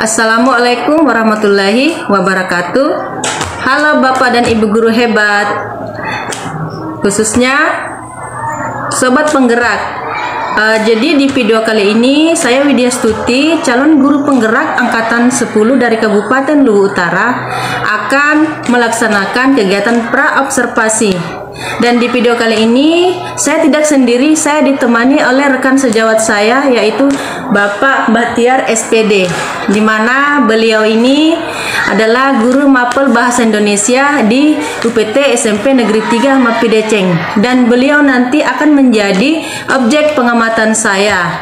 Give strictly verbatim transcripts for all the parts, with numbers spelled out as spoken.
Assalamualaikum warahmatullahi wabarakatuh. Halo Bapak dan Ibu guru hebat, khususnya Sobat Penggerak. Uh, jadi di video kali ini saya Widya Stuti, calon guru penggerak angkatan sepuluh dari Kabupaten Luwu Utara, akan melaksanakan kegiatan pra-observasi. Dan di video kali ini saya tidak sendiri, saya ditemani oleh rekan sejawat saya, yaitu Bapak Bahtiar S P D, di mana beliau ini adalah guru mapel bahasa Indonesia di U P T S M P Negeri tiga Mapideceng, dan beliau nanti akan menjadi objek pengamatan saya.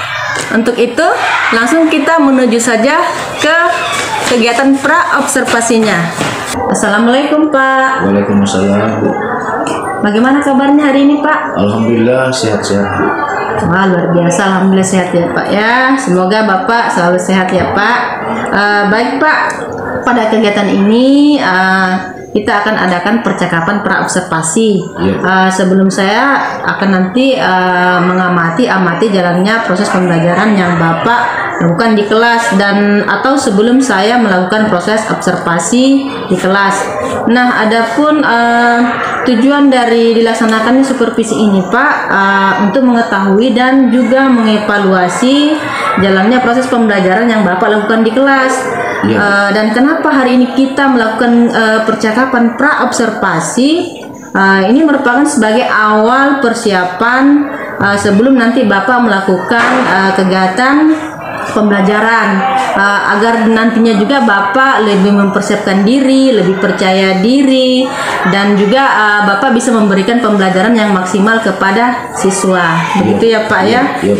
Untuk itu langsung kita menuju saja ke kegiatan pra-observasinya. Assalamualaikum Pak. Waalaikumsalam Bu. Bagaimana kabarnya hari ini Pak? Alhamdulillah sehat-sehat Bu. Wah, luar biasa, alhamdulillah sehat ya Pak ya. Semoga Bapak selalu sehat ya Pak. Uh, baik Pak, pada kegiatan ini uh, kita akan adakan percakapan pra-observasi. Yeah. Uh, sebelum saya akan nanti uh, mengamati amati jalannya proses pembelajaran yang Bapak lakukan di kelas, dan atau sebelum saya melakukan proses observasi di kelas. Nah, adapun uh, tujuan dari dilaksanakannya supervisi ini Pak, uh, untuk mengetahui dan juga mengevaluasi jalannya proses pembelajaran yang Bapak lakukan di kelas. Yeah. Uh, dan kenapa hari ini kita melakukan uh, percakapan pra-observasi? Uh, ini merupakan sebagai awal persiapan uh, sebelum nanti Bapak melakukan uh, kegiatan pembelajaran, uh, agar nantinya juga Bapak lebih mempersiapkan diri, lebih percaya diri, dan juga uh, Bapak bisa memberikan pembelajaran yang maksimal kepada siswa. Begitu ya Pak ya.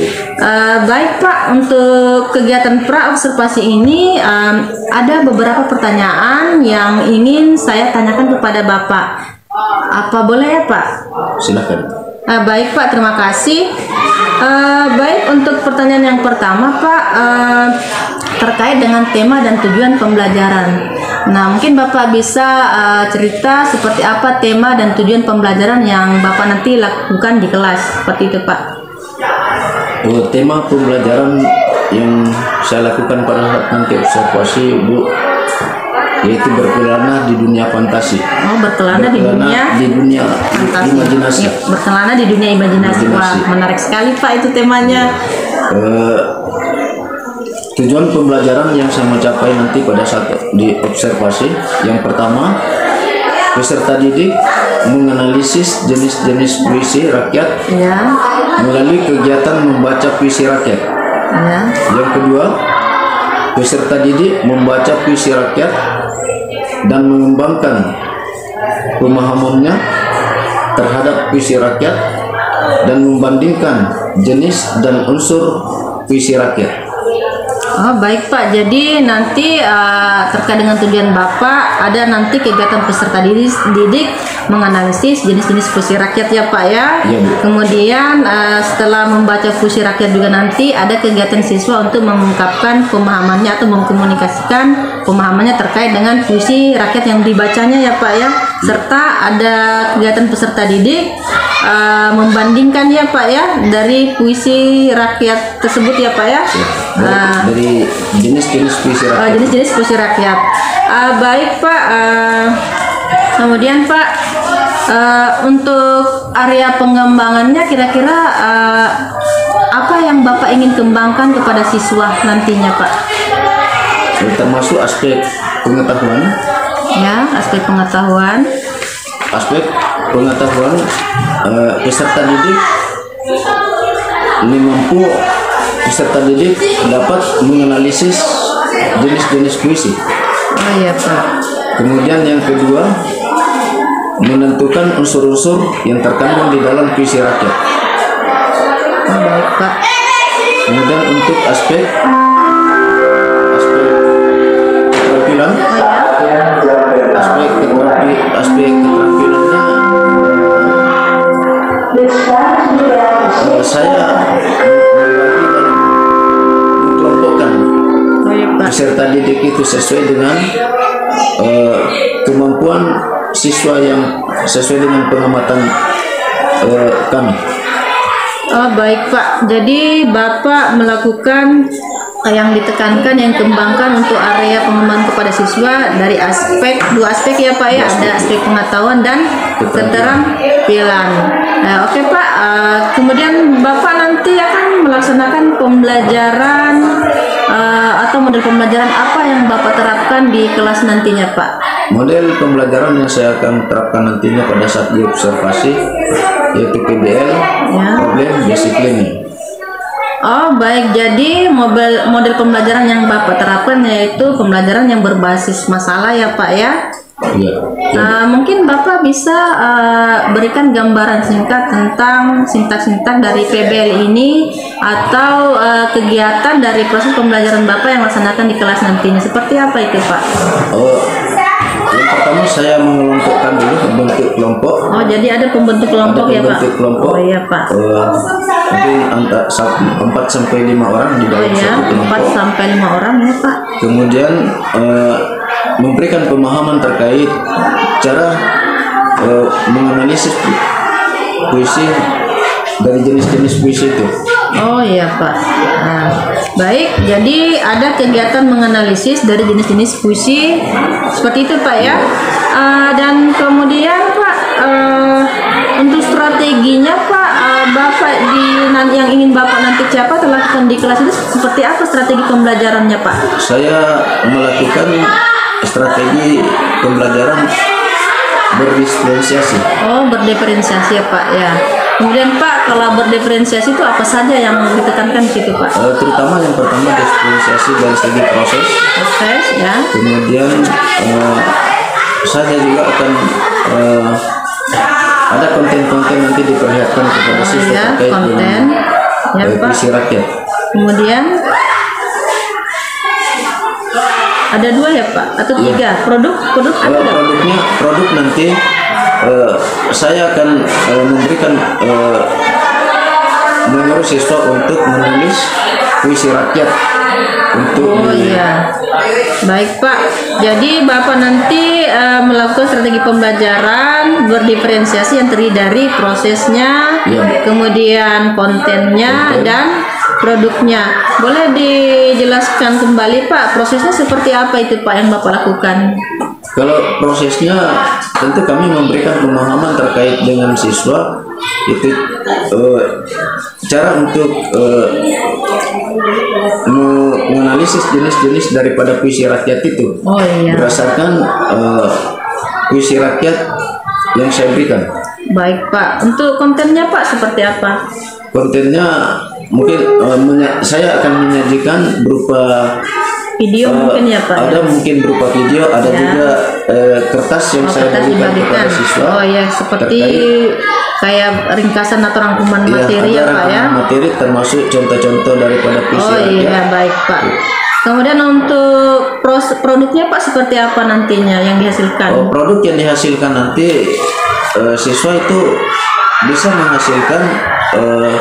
Uh, baik Pak, untuk kegiatan pra-observasi ini um, ada beberapa pertanyaan yang ingin saya tanyakan kepada Bapak. Apa boleh ya Pak? Silakan. Uh, baik Pak, terima kasih. Uh, baik, untuk pertanyaan yang pertama Pak, uh, terkait dengan tema dan tujuan pembelajaran. Nah, mungkin Bapak bisa uh, cerita seperti apa tema dan tujuan pembelajaran yang Bapak nanti lakukan di kelas, seperti itu Pak. Oh, tema pembelajaran yang saya lakukan pada saat nanti observasi Bu, yaitu berkelana di dunia fantasi. Oh, berkelana, berkelana di dunia di dunia fantasi. Imajinasi. Ya, berkelana di dunia imajinasi. imajinasi. Wah, menarik sekali Pak itu temanya. Uh, tujuan pembelajaran yang saya mau capai nanti pada saat di observasi, yang pertama, peserta didik menganalisis jenis-jenis puisi rakyat ya, melalui kegiatan membaca puisi rakyat. Ya. Yang kedua, peserta didik membaca puisi rakyat dan mengembangkan pemahamannya terhadap puisi rakyat dan membandingkan jenis dan unsur puisi rakyat. Oh baik Pak, jadi nanti uh, terkait dengan tujuan Bapak ada nanti kegiatan peserta didik menganalisis jenis-jenis puisi rakyat ya Pak ya. Ya Kemudian uh, setelah membaca puisi rakyat juga nanti ada kegiatan siswa untuk mengungkapkan pemahamannya atau mengkomunikasikan pemahamannya terkait dengan puisi rakyat yang dibacanya ya Pak ya. Serta ada kegiatan peserta didik uh, membandingkan ya Pak ya dari puisi rakyat tersebut ya Pak ya. ya. Uh, dari jenis-jenis puisi rakyat. Uh, jenis-jenis puisi rakyat. Uh, baik Pak. Uh, kemudian Pak, uh, untuk area pengembangannya kira-kira uh, apa yang Bapak ingin kembangkan kepada siswa nantinya Pak? Termasuk aspek pengetahuan. Ya, aspek pengetahuan. Aspek pengetahuan uh, peserta didik ini mampu peserta didik dapat menganalisis jenis-jenis puisi. Oh iya Pak. Kemudian yang kedua, menentukan unsur-unsur yang terkandung di dalam puisi rakyat. Oh, baik Pak. Kemudian untuk aspek aspek keterampilan, oh, ya. aspek keterampilan, aspek keterampilannya, uh, saya peserta didik itu sesuai dengan uh, kemampuan siswa yang sesuai dengan pengamatan uh, kami. Oh baik Pak, jadi Bapak melakukan yang ditekankan, yang kembangkan untuk area pengembangan kepada siswa dari aspek dua aspek ya Pak ya, ada aspek pengetahuan dan keterampilan. Nah, oke Pak, uh, kemudian Bapak nanti akan melaksanakan pembelajaran uh, atau model pembelajaran apa yang Bapak terapkan di kelas nantinya Pak? Model pembelajaran yang saya akan terapkan nantinya pada saat diobservasi yaitu P B L, ya. Problem disiplin. Oh baik, jadi model model pembelajaran yang Bapak terapkan yaitu pembelajaran yang berbasis masalah ya Pak ya. Ya, ya. Uh, mungkin Bapak bisa uh, berikan gambaran singkat tentang sintak-sintak dari P B L ini atau uh, kegiatan dari proses pembelajaran Bapak yang laksanakan di kelas nantinya. Seperti apa itu Pak? Oh, yang pertama saya mengelompokkan dulu membentuk kelompok. Oh jadi ada pembentuk kelompok ada ya pembentuk Pak? Kelompok, oh iya Pak. Uh, mungkin antara empat sampai lima orang di dalam oh, iya, satu kelompok. empat sampai lima orang ya Pak. Kemudian uh, memberikan pemahaman terkait cara uh, menganalisis puisi dari jenis-jenis puisi itu. Oh iya Pak. Nah, baik, jadi ada kegiatan menganalisis dari jenis-jenis puisi seperti itu Pak ya. Uh, dan kemudian Pak, uh, untuk strateginya Pak, uh, Bapak di yang ingin Bapak nanti siapa lakukan di kelas itu seperti apa strategi pembelajarannya Pak? Saya melakukan strategi pembelajaran berdiferensiasi. Oh, berdiferensiasi ya Pak ya. Kemudian Pak, kalau berdiferensiasi itu apa saja yang ditekankan di situ Pak? Uh, terutama yang pertama diferensiasi dari segi proses. Proses ya. Kemudian uh, saya juga akan uh, ada konten-konten nanti diperlihatkan kepada oh, siswa ya, terkait konten. dengan Ya, uh, puisi rakyat. Kemudian ada dua ya Pak atau tiga ya. produk produk Kalau ada produknya produk nanti uh, saya akan uh, memberikan uh, menyuruh siswa untuk menulis puisi rakyat untuk oh di, iya baik Pak, jadi Bapak nanti uh, melakukan strategi pembelajaran berdiferensiasi yang terdiri dari prosesnya ya. Kemudian kontennya Konten. Dan produknya. Boleh dijelaskan kembali Pak, prosesnya seperti apa itu Pak yang Bapak lakukan? Kalau prosesnya tentu kami memberikan pemahaman terkait dengan siswa itu uh, cara untuk uh, menganalisis jenis-jenis daripada puisi rakyat itu oh, iya. berdasarkan uh, puisi rakyat yang saya berikan. Baik Pak, untuk kontennya Pak seperti apa? Kontennya mungkin uh, saya akan menyajikan berupa video uh, mungkin ya Pak. Ada ya? Mungkin berupa video, ada ya. Juga uh, kertas yang oh, saya kertas berikan kepada siswa. Oh ya, seperti terkait, kayak ringkasan atau rangkuman ya, materi ya Pak ya. Materi termasuk contoh-contoh daripada puisi. Oh iya baik Pak. Kemudian untuk produknya Pak seperti apa nantinya yang dihasilkan? Oh, produk yang dihasilkan nanti uh, siswa itu bisa menghasilkan uh,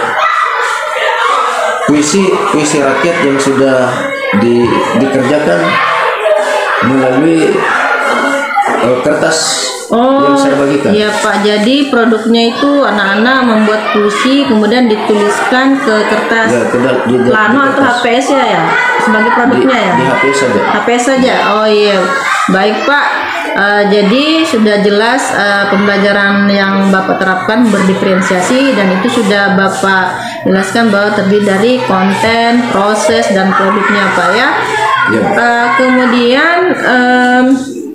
puisi puisi rakyat yang sudah di, dikerjakan melalui uh, kertas oh, yang saya bagikan. Iya Pak, jadi produknya itu anak-anak membuat puisi kemudian dituliskan ke kertas ya, di, di, plano di atau H P S ya ya sebagai produknya di, ya. Di H P S saja. H P S saja. Oh iya, baik Pak. Uh, jadi sudah jelas uh, pembelajaran yang Bapak terapkan berdiferensiasi dan itu sudah Bapak jelaskan bahwa terdiri dari konten, proses dan produknya Pak ya. Ya. Uh, kemudian um,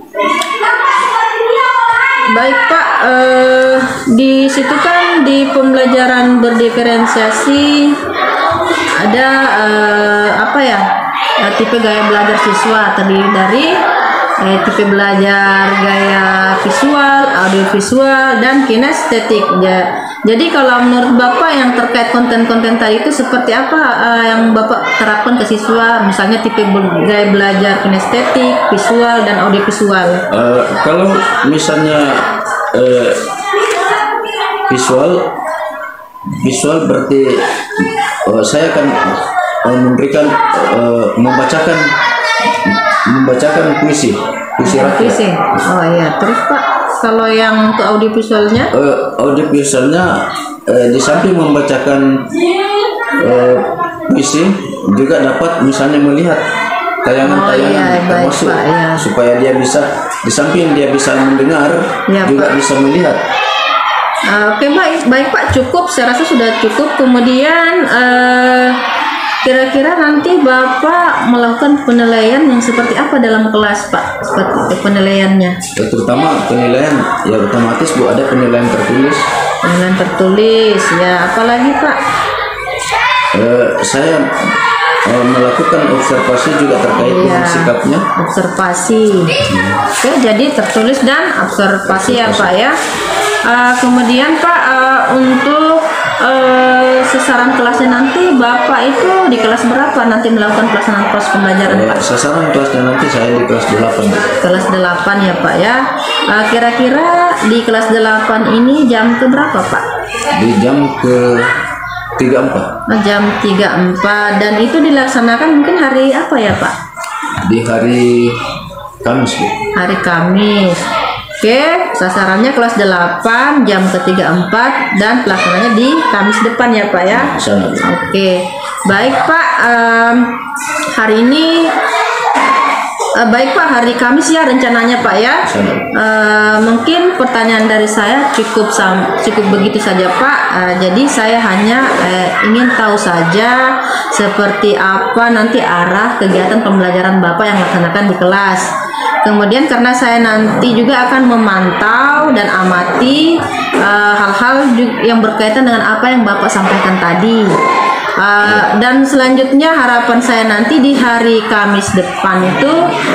baik Pak, uh, di situ kan di pembelajaran berdiferensiasi ada uh, apa ya uh, tipe gaya belajar siswa terdiri dari eh, tipe belajar gaya visual, audiovisual, dan kinestetik. Ya, jadi kalau menurut Bapak yang terkait konten-konten tadi itu seperti apa uh, yang Bapak terapkan ke siswa, misalnya tipe gaya belajar kinestetik, visual, dan audiovisual? Uh, kalau misalnya uh, visual, visual berarti uh, saya akan uh, memberikan, uh, membacakan membacakan puisi puisi rakyat. Puisi. Oh iya, terus Pak kalau yang untuk audiovisualnya? Uh, audiovisualnya uh, di samping membacakan uh, puisi juga dapat misalnya melihat tayangan-tayangan Oh, iya, baik, termasuk Pak, ya. supaya dia bisa di samping dia bisa mendengar Ya, juga Pak. bisa melihat. Uh, Oke baik, baik Pak, cukup. Saya rasa sudah cukup. Kemudian uh, kira-kira nanti Bapak melakukan penilaian yang seperti apa dalam kelas Pak? Seperti penilaiannya? Ya, terutama penilaian ya otomatis Bu ada penilaian tertulis. Penilaian tertulis, ya. Apalagi Pak? Eh, saya eh, melakukan observasi juga terkait dengan Iya, sikapnya. observasi. Oke, jadi tertulis dan observasi ya Pak ya. Uh, kemudian Pak, uh, untuk uh, sasaran kelasnya nanti Bapak itu di kelas berapa nanti melakukan pelaksanaan proses pembelajaran Eh, Pak? sasaran kelasnya nanti saya di kelas delapan. Kelas delapan ya Pak ya. Uh, kira-kira di kelas delapan ini jam ke berapa Pak? Di jam ke tiga empat. Uh, jam tiga empat, dan itu dilaksanakan mungkin hari apa ya Pak? Di hari Kamis Bu. Hari Kamis. Oke, sasarannya kelas delapan jam ke tiga empat dan pelaksananya di Kamis depan ya Pak ya. Sana, Bu. Oke, baik Pak. Em, hari ini eh, baik Pak, hari Kamis ya rencananya Pak ya. Sana. Eh, mungkin pertanyaan dari saya cukup sam- cukup begitu saja Pak. Eh, jadi saya hanya eh, ingin tahu saja seperti apa nanti arah kegiatan pembelajaran Bapak yang dilaksanakan di kelas. Kemudian karena saya nanti juga akan memantau dan amati eh, hal-hal ju- yang berkaitan dengan apa yang Bapak sampaikan tadi. Uh, dan selanjutnya harapan saya nanti di hari Kamis depan itu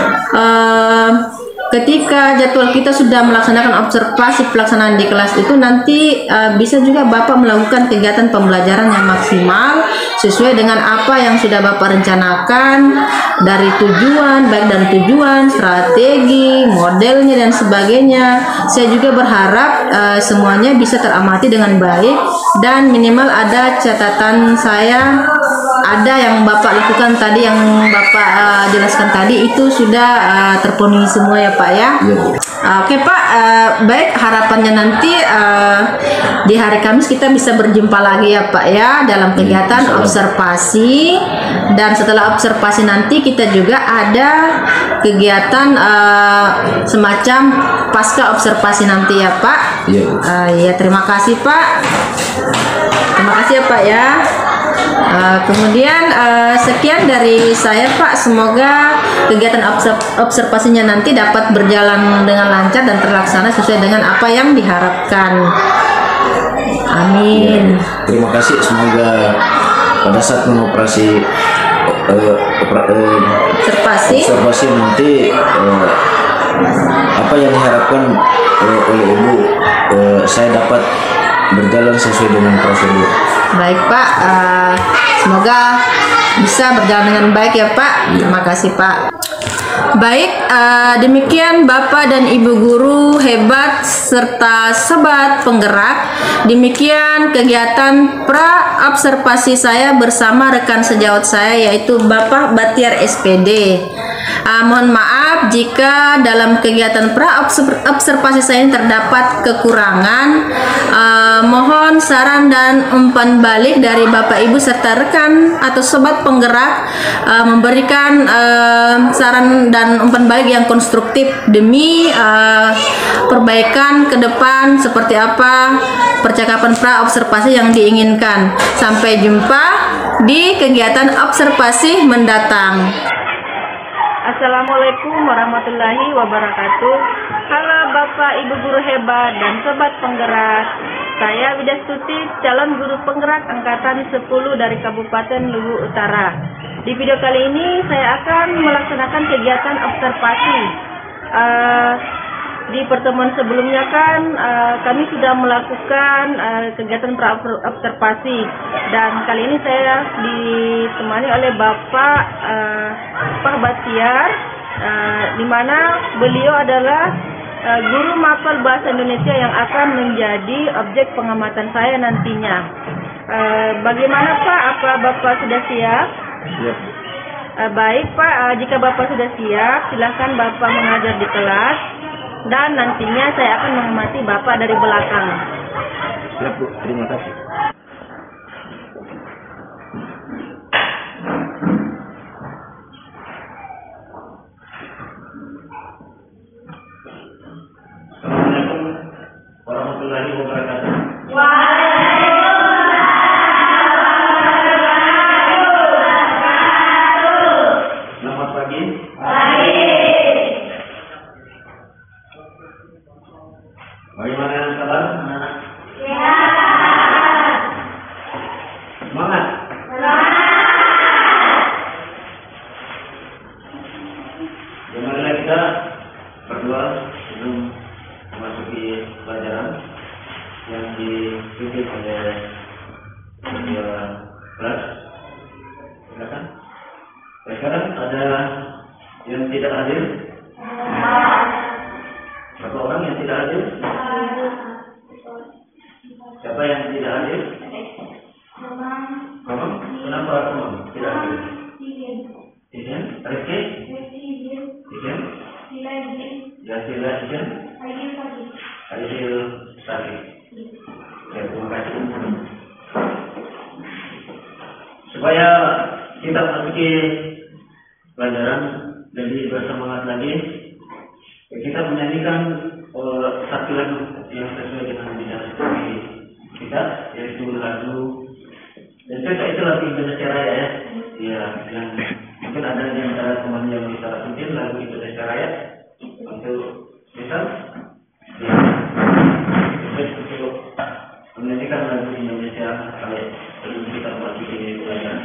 uh, ketika jadwal kita sudah melaksanakan observasi pelaksanaan di kelas itu nanti uh, bisa juga Bapak melakukan kegiatan pembelajaran yang maksimal sesuai dengan apa yang sudah Bapak rencanakan dari tujuan, baik dari tujuan, strategi, modelnya dan sebagainya. Saya juga berharap uh, semuanya bisa teramati dengan baik dan minimal ada catatan saya, ada yang Bapak lakukan tadi, yang Bapak uh, jelaskan tadi itu sudah uh, terpenuhi semua ya Pak ya. Iya, Bu. Uh, Oke Pak, uh, baik, harapannya nanti uh, di hari Kamis kita bisa berjumpa lagi ya Pak ya dalam kegiatan Insyaallah. observasi, dan setelah observasi nanti kita juga ada kegiatan uh, semacam pasca observasi nanti ya Pak. Iya, Bu. Uh, ya terima kasih Pak. Terima kasih ya Pak ya. Uh, kemudian uh, sekian dari saya Pak. Semoga kegiatan observ- observasinya nanti dapat berjalan dengan lancar dan terlaksana sesuai dengan apa yang diharapkan. Amin. Terima kasih, semoga pada saat mengoperasi eh, opera- eh, Observasi. observasi nanti eh, apa yang diharapkan eh, oleh Ibu eh, saya dapat berjalan sesuai dengan prosedur. Baik Pak, uh, semoga bisa berjalan dengan baik ya Pak. Terima kasih Pak. Baik, uh, demikian Bapak dan Ibu guru hebat serta sobat penggerak. Demikian kegiatan pra observasi saya bersama rekan sejawat saya yaitu Bapak Batiar S P D. Uh, mohon maaf jika dalam kegiatan pra observasi saya ini terdapat kekurangan. Uh, mohon saran dan umpan balik dari Bapak Ibu serta rekan atau sobat penggerak uh, memberikan uh, saran dan umpan balik yang konstruktif demi uh, perbaikan ke depan seperti apa percakapan pra observasi yang diinginkan. Sampai jumpa di kegiatan observasi mendatang. Assalamualaikum warahmatullahi wabarakatuh. Halo Bapak Ibu guru hebat dan sobat penggerak. Saya Widastuti, calon guru penggerak angkatan sepuluh dari Kabupaten Luwu Utara. Di video kali ini saya akan melaksanakan kegiatan observasi. Uh, di pertemuan sebelumnya kan uh, kami sudah melakukan uh, kegiatan pra observasi, dan kali ini saya ditemani oleh Bapak uh, Pak Batiar, uh, di mana beliau adalah uh, guru mapel bahasa Indonesia yang akan menjadi objek pengamatan saya nantinya. Uh, bagaimana Pak? Apa Bapak sudah siap? Siap. Uh, baik Pak, uh, jika Bapak sudah siap, silakan Bapak mengajar di kelas. Dan nantinya saya akan mengamati Bapak dari belakang. Siap, Bu. Terima kasih. dipimpin oleh ketua kelas. Silakan. Sekarang ada yang tidak hadir. Berapa orang yang tidak hadir? Siapa yang tidak hadir? Kamu? Kenapa kamu tidak hadir? Izin? Rizky? Izin? Ya sila izin? Adil Sari. Ya, terima kasih. Supaya kita memasuki pelajaran jadi bersemangat lagi, kita menyanyikan uh, satu lagu yang sesuai dengan bidang studi kita, yaitu lagu, dan kita itu lagu Indonesia Raya ya, ya yang mungkin ada di antara teman yang bisa mungkin lagu Indonesia Raya untuk misal, ya, untuk menyanyikan lagu Indonesia Raya sebelum kita memasuki pelajaran.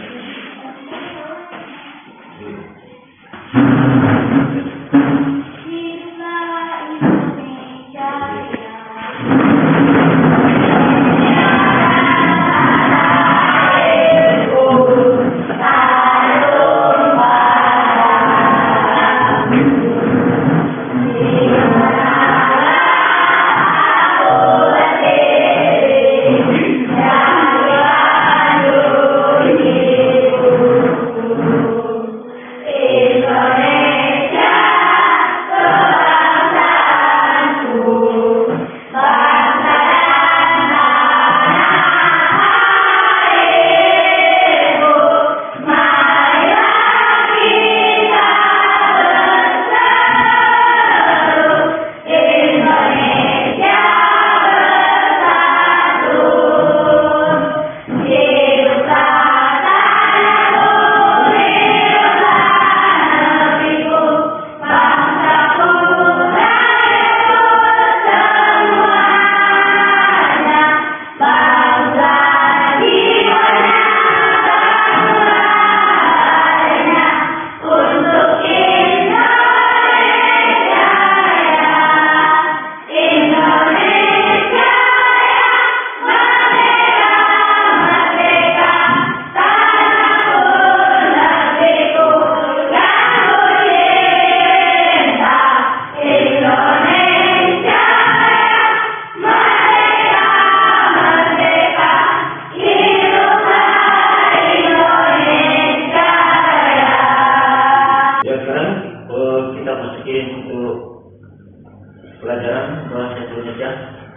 Pelajaran bahasa Indonesia,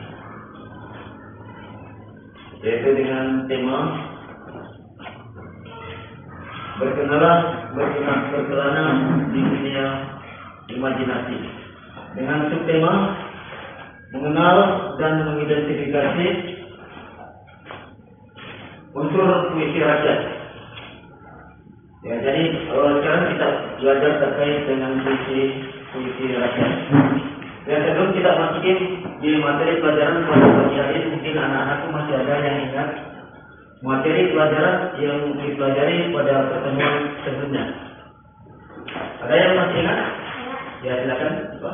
yaitu dengan tema berkenalan berkenalan berkelana di dunia imajinasi, dengan subtema mengenal dan mengidentifikasi unsur puisi rakyat. Ya, jadi uh, sekarang kita belajar terkait dengan puisi puisi rakyat. Dan sebelum kita masukin di materi pelajaran pada pagi hari, mungkin anak-anakku masih ada yang ingat materi pelajaran yang dipelajari pada pertemuan sebelumnya. Ada yang masih ingat? Ya, silakan, Pak.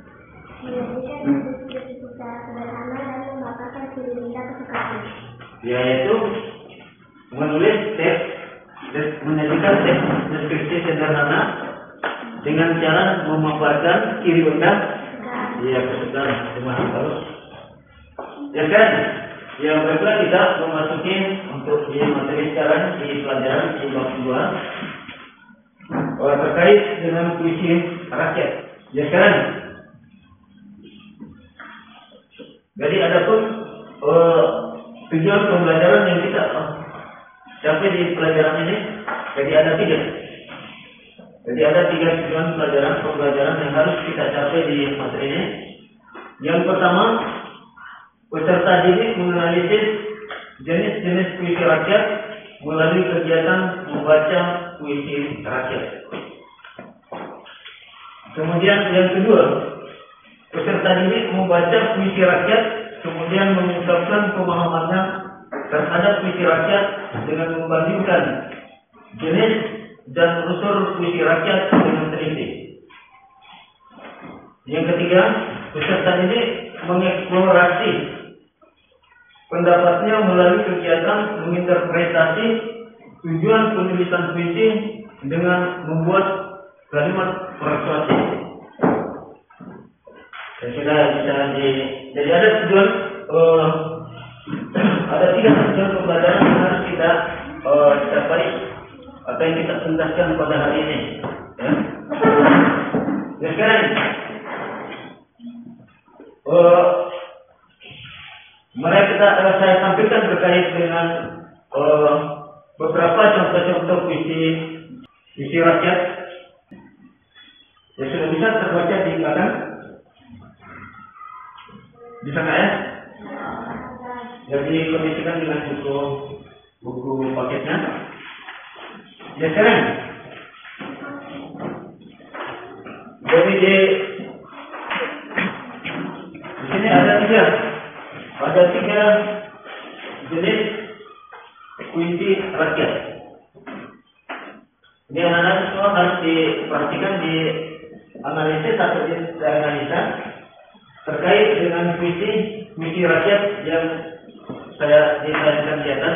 Yaitu menulis teks, menyajikan teks deskripsi sederhana dengan cara memaparkan ciri benda. Iya, kesukaan cuma harus. Ya kan? Yang baiklah kita memasuki untuk di materi sekarang di pelajaran di bab dua terkait dengan puisi rakyat. Ya sekarang. Jadi adapun uh, tujuan pembelajaran yang kita uh, capai di pelajaran ini, jadi ada tiga. Jadi ada tiga tujuan pelajaran pembelajaran yang harus kita capai di materi ini. Yang pertama, peserta didik menganalisis jenis-jenis puisi rakyat melalui kegiatan membaca puisi rakyat. Kemudian yang kedua, peserta didik membaca puisi rakyat kemudian mengungkapkan pemahamannya terhadap puisi rakyat dengan membandingkan jenis dan unsur puisi rakyat dengan teliti. Yang ketiga, peserta didik mengeksplorasi pendapatnya melalui kegiatan menginterpretasi tujuan penulisan puisi dengan membuat kalimat persuasi. Ya, sudah bisa di, jadi ada tujuan, uh, ada tiga tujuan pembelajaran yang harus kita uh, capai atau yang kita tuntaskan pada hari ini. Ya, ya sekarang uh, mari kita uh, saya sampaikan terkait dengan uh, beberapa contoh-contoh puisi puisi rakyat yang sudah bisa terbaca di belakang. Bisa nggak ya? Jadi kondisikan dengan buku buku paketnya. Ya sekarang. Jadi di, di sini ada tiga, ada tiga jenis puisi rakyat. Ini anak-anak semua harus diperhatikan, di analisis atau dianalisa terkait dengan puisi puisi rakyat yang saya dijelaskan di atas.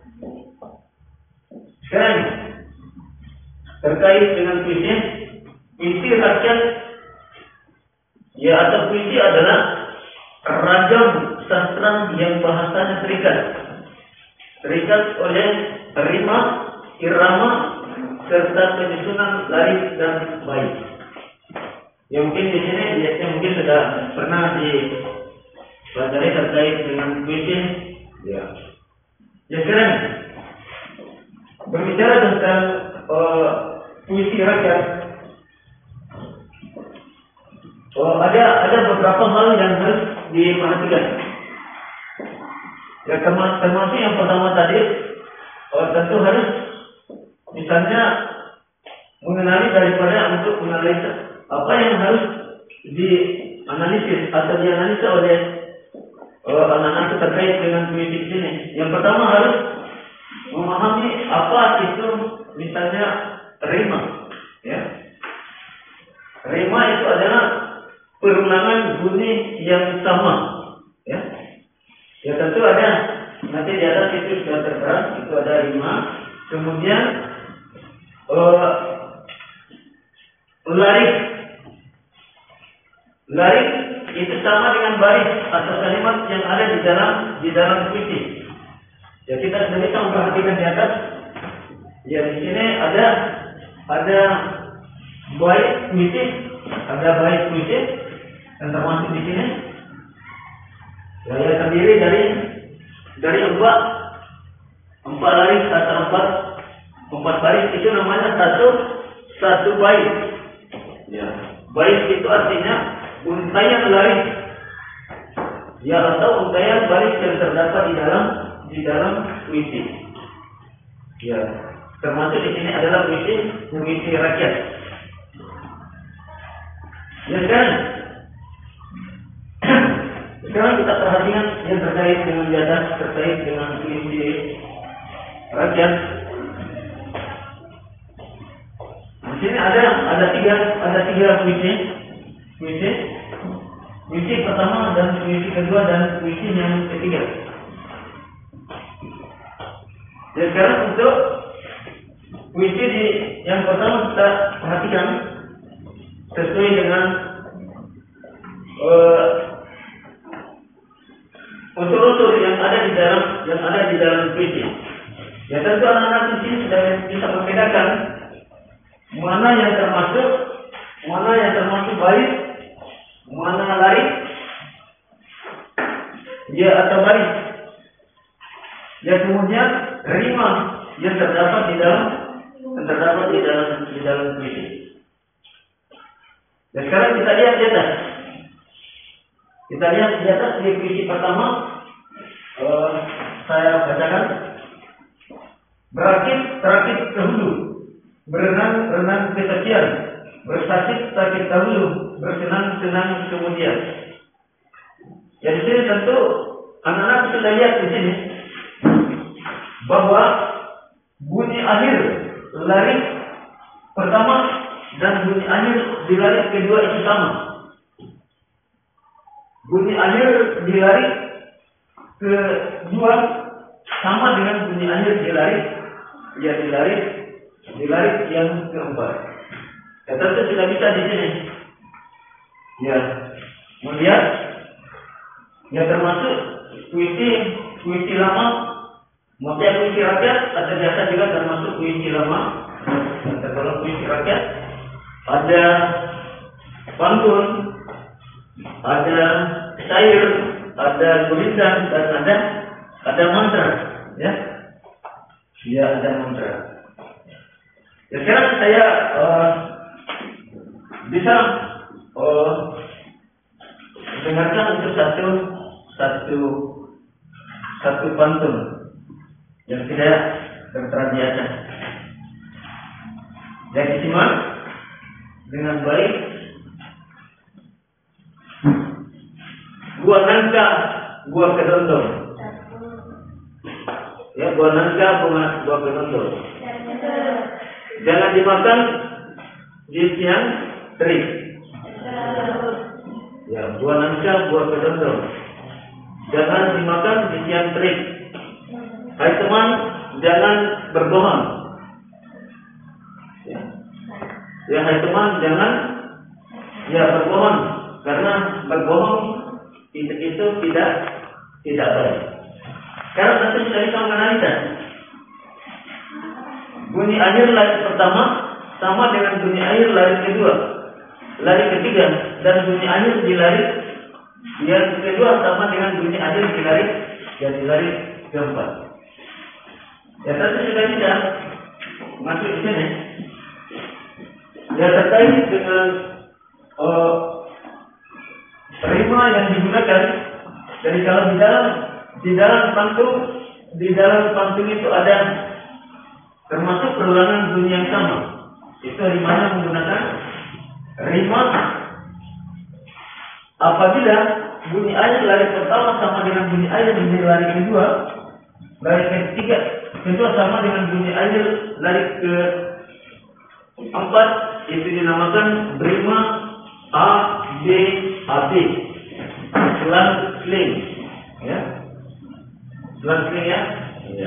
Sekarang terkait dengan puisi puisi rakyat, ya atau puisi adalah ragam sastra yang bahasanya terikat terikat oleh rima, irama, serta penyusunan larik dan bait. Ya mungkin di sini ya, mungkin sudah pernah dipelajari terkait dengan puisi. Ya. Ya sekarang berbicara tentang uh, puisi rakyat, oh, ada ada beberapa hal yang harus diperhatikan. Ya termasuk yang pertama tadi, oh, tentu harus misalnya mengenali daripada untuk menganalisa apa yang harus dianalisis atau dianalisa oleh uh, anak-anak terkait dengan puisi ini. Yang pertama harus memahami apa itu misalnya rima. Ya, rima itu adalah perulangan bunyi yang sama. Ya, ya tentu ada nanti di atas itu sudah tertera, itu ada rima. Kemudian uh, larik. Larik itu sama dengan baris atau kalimat yang ada di dalam di dalam puisi. Ya kita sudah bisa memperhatikan di atas. Ya di sini ada ada bait puisi, ada bait puisi yang termasuk di sini. Ya, ya terdiri dari dari empat empat larik atau empat empat baris, itu namanya satu satu bait. Ya, bait itu artinya untaian larik, ya atau untaian baris yang terdapat di dalam di dalam puisi. Ya, termasuk di sini adalah puisi puisi rakyat. Ya kan? Sekarang kita perhatikan yang terkait dengan di atas, terkait dengan puisi rakyat. Di sini ada ada tiga ada tiga puisi puisi. Puisi pertama dan puisi kedua dan puisi yang ketiga. Dan sekarang untuk puisi di yang pertama kita perhatikan sesuai dengan uh, unsur-unsur yang ada di dalam yang ada di dalam puisi. Ya tentu anak-anak di sini sudah bisa membedakan mana yang termasuk mana yang termasuk bait, mana larik, ya atau baris. Ya kemudian rima yang terdapat di dalam yang terdapat di dalam di dalam puisi. Dan sekarang kita lihat di atas. Kita lihat di atas di puisi pertama, uh, saya bacakan. Berakit terakit dahulu, berenang-renang kesekian, bersakit sakit dahulu, bersenang-senang kemudian. Ya di sini tentu anak-anak sudah lihat di sini bahwa bunyi akhir larik pertama dan bunyi akhir di larik kedua itu sama. Bunyi akhir di larik kedua sama dengan bunyi akhir di larik, ya di larik, di larik yang keempat. Ya, tentu sudah bisa di sini. Ya, melihat, ya termasuk puisi, puisi lama, maksudnya puisi rakyat, ada biasa juga termasuk puisi lama. Nah, kalau puisi rakyat, ada pantun, ada syair, ada gurindam, dan ada ada mantra, ya, ya ada mantra. Ya sekarang saya uh, bisa uh, dengarkan untuk satu satu satu pantun yang tidak tertera biasa. Dan disimak dengan baik. Gua nangka, gua kedondong. Ya, gua nangka, gua, gua kedondong. Jangan dimakan di siang terik. Ya, gua nangka, gua kedondong. Jangan dimakan di siang terik. Hai teman, jangan berbohong. Ya, ya hai teman, jangan ya berbohong, karena berbohong itu, itu tidak tidak baik. Karena tentu kita bisa menganalisa bunyi akhir larik pertama sama dengan bunyi akhir larik kedua, larik ketiga, dan bunyi akhir di larik yang kedua sama dengan bunyi akhir di larik yang di larik keempat. Ya tentu sudah bisa masuk di sini. Ya terkait dengan uh, rima yang digunakan. Jadi kalau di dalam di dalam pantun di dalam pantun itu ada termasuk perulangan bunyi yang sama. Itu rimanya menggunakan rima apabila bunyi akhir larik pertama sama dengan bunyi akhir di larik kedua, larik ketiga kedua sama dengan bunyi akhir larik ke empat, itu dinamakan rima A B A B. Selang sling, ya, selang sling ya. Ya.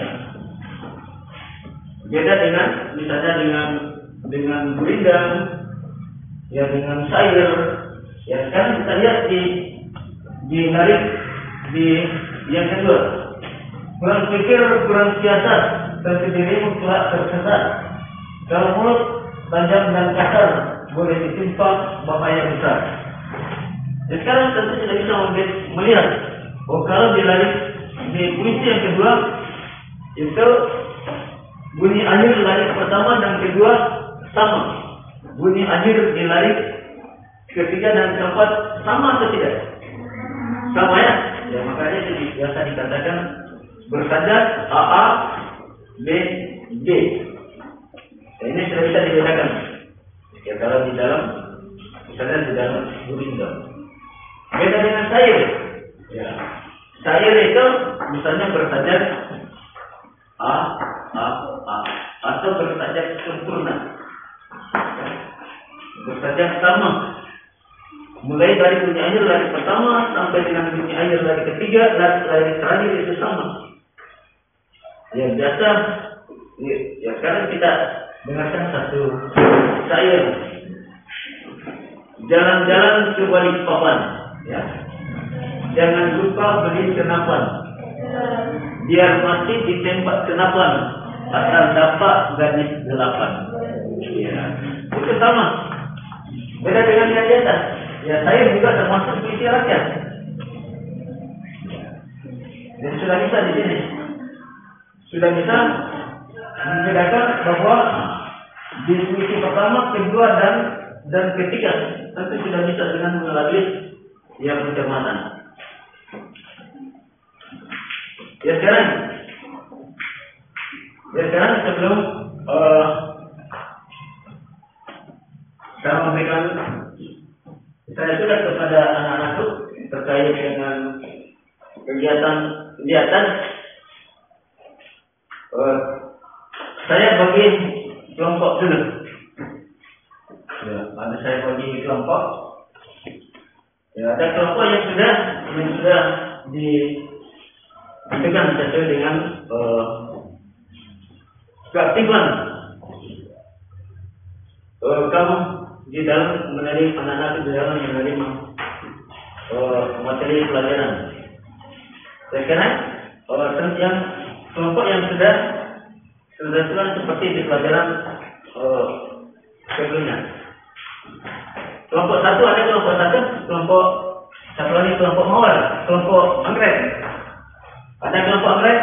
Beda dengan misalnya dengan dengan gurindam, ya dengan syair. Ya sekarang kita lihat di di larik di yang kedua. Kurang pikir, kurang siasat, tentu dirimu telah tersesat. Kalau mulut tajam dan kasar, boleh ditimpa bahaya besar. Dan sekarang tentu tidak bisa melihat, oh kalau di larik di puisi yang kedua itu bunyi akhir larik pertama dan kedua sama, bunyi akhir di larik ketiga dan keempat sama atau tidak? Sama ya? Ya makanya itu biasa dikatakan bersajar A A B B. Nah, ini sudah bisa dibedakan. Ya kalau di dalam, misalnya di dalam gurindam. Beda dengan syair. Ya, syair itu misalnya bersajar A A A atau bersajar sempurna. Ya. Bersajar sama. Mulai dari bunyi akhir larik pertama sampai dengan bunyi akhir larik ketiga, larik terakhir itu sama. Ya biasa. Ya, ya sekarang kita dengarkan satu syair. Jalan-jalan ke balik papan, ya. Jangan lupa beli senapan. Biar mati ditembak senapan, asal dapat gadis delapan. Ya, itu sama. Beda dengan yang biasa. Ya, saya juga termasuk puisi rakyat. Jadi sudah bisa di sini. Sudah bisa membedakan bahwa di puisi pertama, kedua dan dan ketiga tentu sudah bisa dengan melalui yang pencermatan. Ya sekarang, ya sekarang sebelum uh, saya memberikan saya sudah kepada anak-anakku terkait dengan kegiatan kegiatan. Uh, saya bagi kelompok dulu. Ya, ada saya bagi kelompok. Ya, ada kelompok yang sudah yang sudah di itu kan sesuai dengan uh, keaktifan uh, kamu di dalam menerima anak-anak di dalam menerima uh, materi pelajaran. Sekarang uh, yang kelompok yang sudah sudah sudah seperti di pelajaran uh, sebelumnya. Kelompok satu ada kelompok satu, kelompok satu lagi kelompok mawar, kelompok anggrek. Ada kelompok anggrek,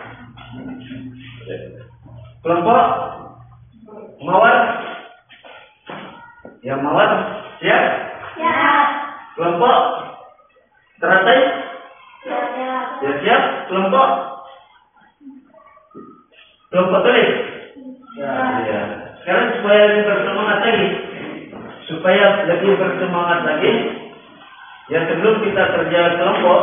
kelompok mawar, yang mawar siap? Ya. Kelompok teratai, ya siap. Kelompok kelompok tulis, ya. Ya. Sekarang supaya lebih bersemangat lagi, supaya lebih bersemangat lagi, ya sebelum kita kerja kelompok,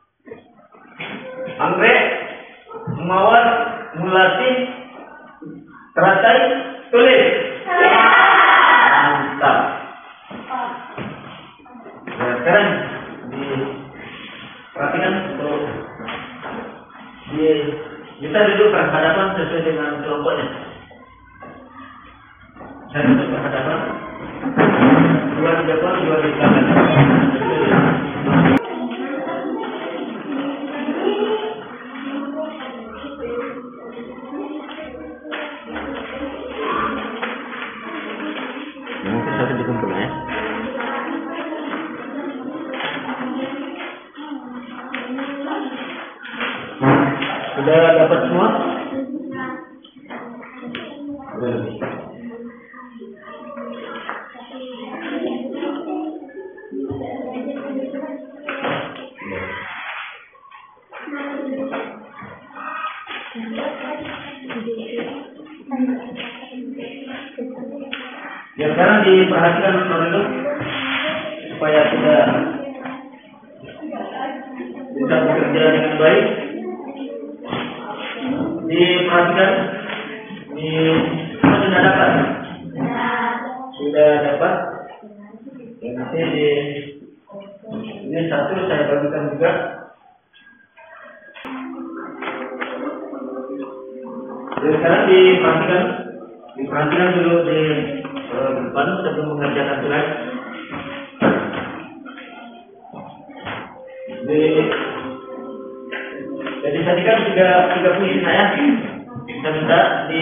anggrek, mawar, mulasi, teratai, tulis. Mantap. Ya, sekarang diperhatikan untuk di kita duduk berhadapan sesuai dengan kelompoknya. Saya duduk berhadapan, dua di depan, dua di belakang. Mungkin satu dikumpul ya. Sudah dapat semua? Ya, sekarang diperhatikan dulu supaya kita bisa bekerja dengan baik. Diperhatikan, di sudah dapat, sudah dapat. Ya, nanti di ini satu saya bagikan juga. Jadi sekarang diperhatikan, diperhatikan dulu di uh, depan sebelum mengerjakan tugas. Di Jadi tadi kan tiga tiga puisi ya, kita minta di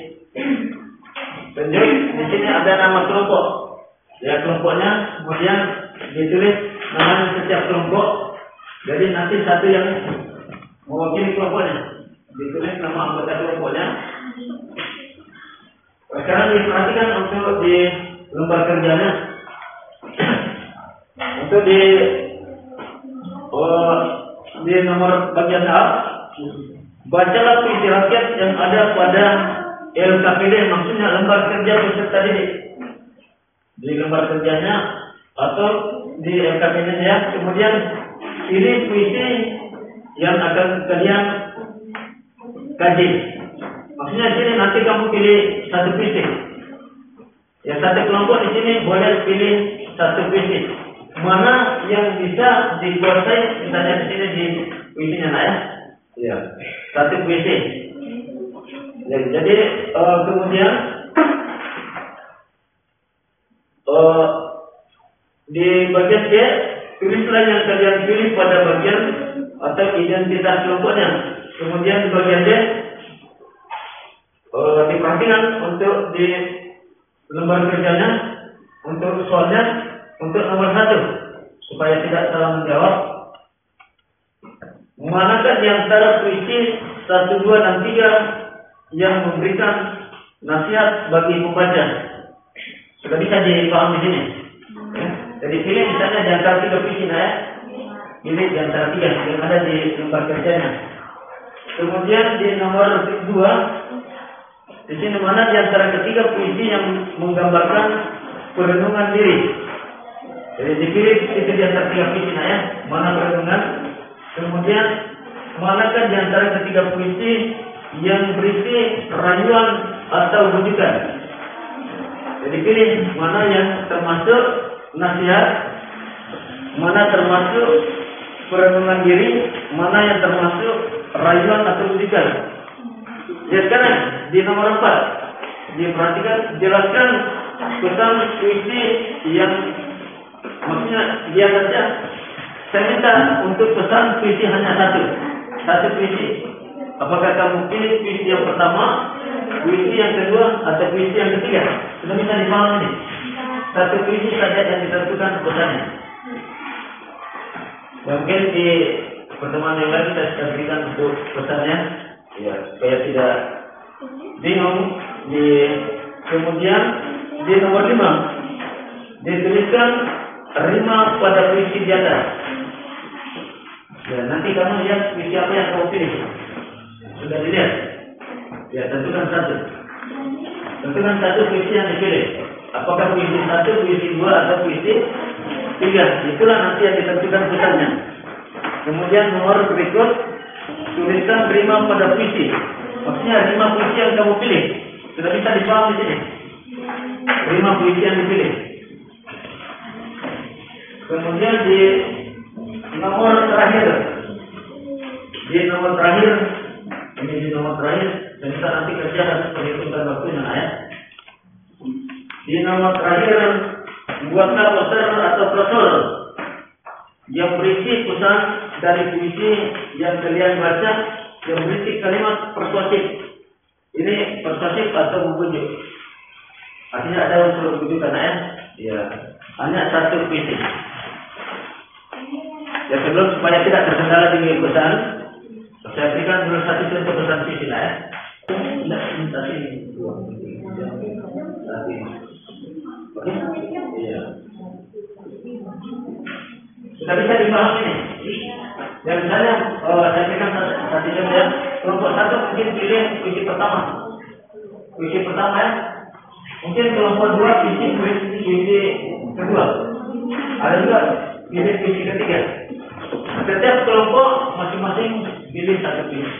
tunjuk di sini ada nama kelompok, ya kelompoknya, kemudian ditulis nama setiap kelompok. Jadi nanti satu yang mewakili kelompoknya, ditulis nama anggota kelompoknya. Sekarang diperhatikan untuk di lembar kerjanya, untuk di oh, di nomor bagian A, bacalah puisi rakyat yang ada pada L K P D, maksudnya lembar kerja peserta didik. Di lembar kerjanya atau di L K P D-nya, kemudian pilih puisi yang akan kalian kaji. Maksudnya di sini nanti kamu pilih satu puisi. Ya, satu kelompok di sini boleh pilih satu puisi. Mana yang bisa dikuasai, misalnya di sini di puisinya nak ya, ya satu puisi. Ya, jadi uh, kemudian uh, di bagian C, tulislah yang kalian pilih pada bagian atau identitas kelompoknya. Kemudian di bagian D, uh, diperhatikan untuk di lembar kerjanya, untuk soalnya. Untuk nomor satu, supaya tidak salah menjawab, manakah di antara puisi satu, dua, dan tiga yang memberikan nasihat bagi pembaca? Sudah bisa dipahami di sini. Ya. Jadi pilih misalnya di antara tiga puisi, nah ya, pilih di antara tiga yang ada di lembar kerjanya. Kemudian di nomor dua, di sini mana di antara ketiga puisi yang menggambarkan perenungan diri. Jadi dipilih itu di antara tiga puisi ya, mana perenungan. Kemudian manakah di antara ketiga puisi yang berisi rayuan atau rujukan. Jadi pilih mana yang termasuk nasihat, mana termasuk perenungan diri, mana yang termasuk rayuan atau rujukan. Ya sekarang di nomor empat diperhatikan, jelaskan pesan puisi yang maksudnya dia saja. Saya minta untuk pesan puisi hanya satu, satu puisi. Apakah kamu pilih puisi yang pertama, puisi yang kedua, atau puisi yang ketiga? Sudah bisa dipahami ini. Satu puisi saja yang ditentukan pesannya. Mungkin di pertemuan yang lain kita berikan untuk pesannya, ya, supaya tidak bingung. Di kemudian di nomor lima dituliskan rima pada puisi di atas. Ya, nanti kamu lihat puisi apa yang kamu pilih. Sudah dilihat? Ya, tentukan satu. Tentukan satu puisi yang dipilih. Apakah puisi satu, puisi dua, atau puisi tiga? Itulah nanti yang ditentukan pesannya. Kemudian nomor berikut, tuliskan rima pada puisi. Maksudnya rima puisi yang kamu pilih. Sudah bisa dipahami di sini. Rima puisi yang dipilih. Kemudian di nomor terakhir, di nomor terakhir, ini di nomor terakhir, dan kita nanti kerja harus perhitungkan waktunya ya. Di nomor terakhir, buatlah poster atau brosur yang berisi pesan dari puisi yang kalian baca, yang berisi kalimat persuasif. Ini persuasif atau membujuk. Artinya ada unsur bujukan ya. Ya, hanya satu puisi. Ya, sebelum supaya tidak terkendala di pesan, saya berikan dulu satu contoh pesan puisi lah ya. Tidak, tadi dua. Tadi. Oke? Iya. Sudah bisa dipahami ini. Dan misalnya, oh, saya berikan satu contoh ya. Kelompok satu mungkin pilih puisi pertama. Puisi pertama ya. Mungkin kelompok dua puisi puisi kedua. Ada juga pilih puisi ketiga. Setiap kelompok masing-masing pilih satu puisi.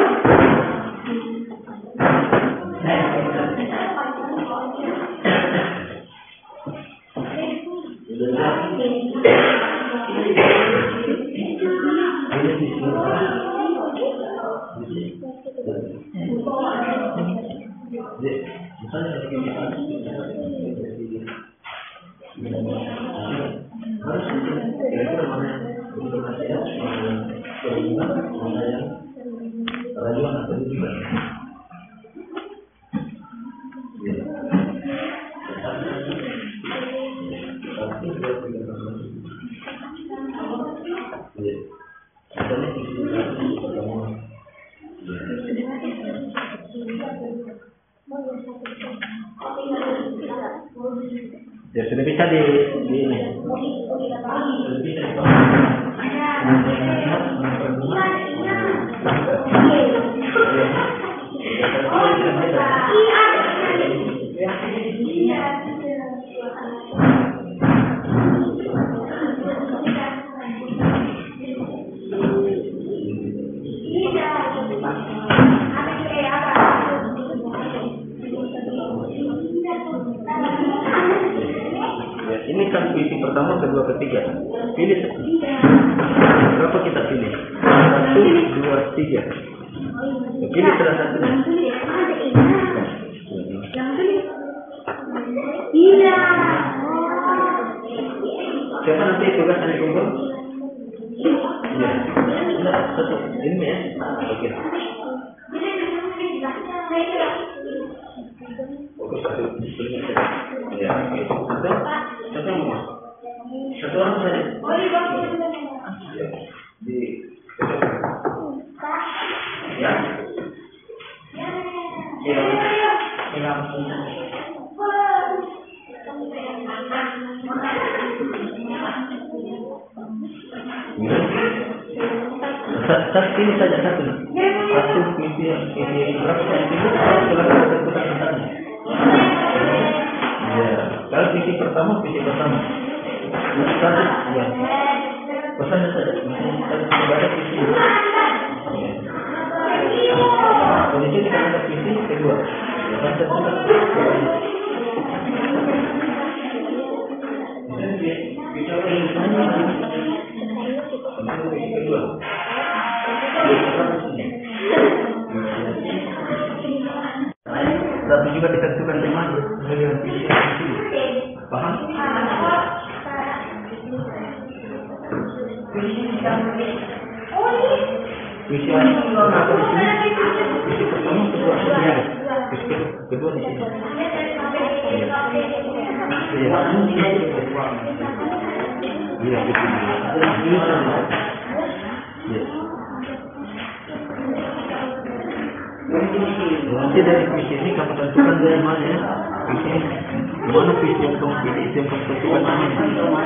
Ya sudah bisa di, di ini. Sudah bisa di ini kan puisi pertama, kedua, ketiga. Pilih berapa kita pilih? Satu, dua, tiga. Pilih salah satunya. Iya. Siapa nanti tugas yang dikumpul? Iya. Nah, satu. Ini ya. Oke. Oke, satu. Ya, oke. Satu. Satu orang. Satu orang saja. Ya. Di ya. Ya. Satu ini saja satu. Satu puisi ini berapa yang itu? Setelah kita tentukan tentangnya. Ya, kalau puisi pertama, puisi pertama. Satu, ya. Pesannya saja. Kita baca puisi. Kondisi kita baca puisi kedua. Ya, baca juga. Jadi bicara ini puisi kedua. tapi juga ditentukan di mana dengan visi misi. Paham? Visi apa di sini? Visi pertama, kedua, ketiga. Visi kedua di sini. Iya. Iya, visi. Iya. Nanti dari visi ini kamu tentukan dari mana ya? Visi mana visi yang kamu pilih itu yang kamu tentukan namanya.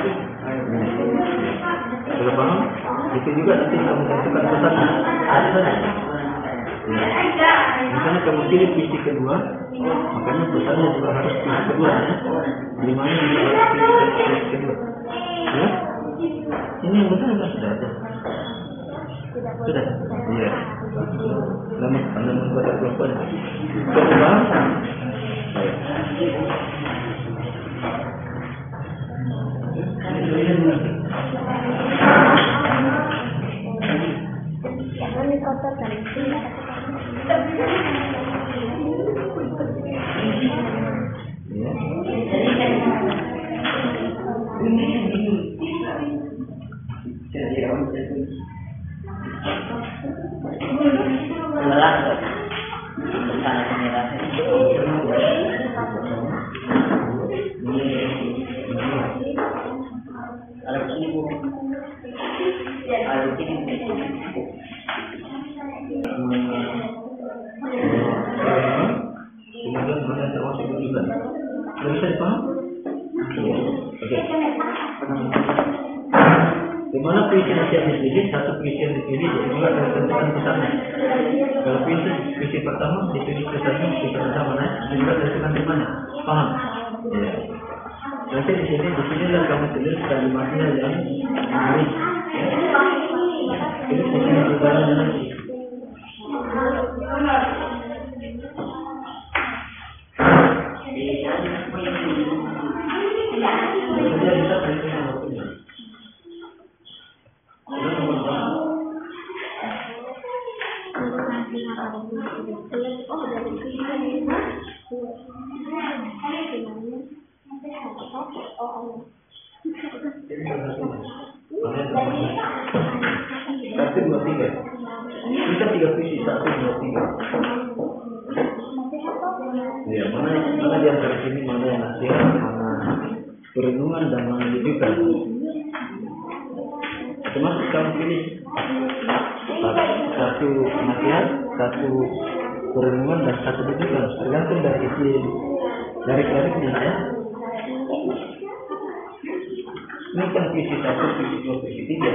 Sudah paham? Itu juga nanti kamu tentukan pesannya. Misalnya kamu pilih visi kedua, makanya pesannya juga harus visi kedua ya. Di mana juga harus visi kedua. Ya? Ini yang benar kan sudah ada. Sudah? Iya. Nama nama kepada perempuan. Coba. Kemudian mana yang termasuk juga? Sudah bisa dipaham? Oke. Di mana puisi yang dipilih, satu puisi yang dipilih juga akan tentukan pesannya. Kalau puisi puisi pertama dipilih pesannya, puisi pertama mana? Juga tentukan di mana? Paham? Ya. Nanti di sini, di sini lah kamu tulis kalimatnya yang ini. Ini puisi juga nanti. Satu dua tiga. Kita tiga visi satu dua tiga. Ya, mana mana di antara sini mana yang nasihat, mana perenungan dan mana didikan. Termasuk kamu pilih satu nasihat, satu perenungan dan satu didikan. Tergantung dari isi garis-garisnya ya. Ini kan visi satu, visi dua, visi tiga.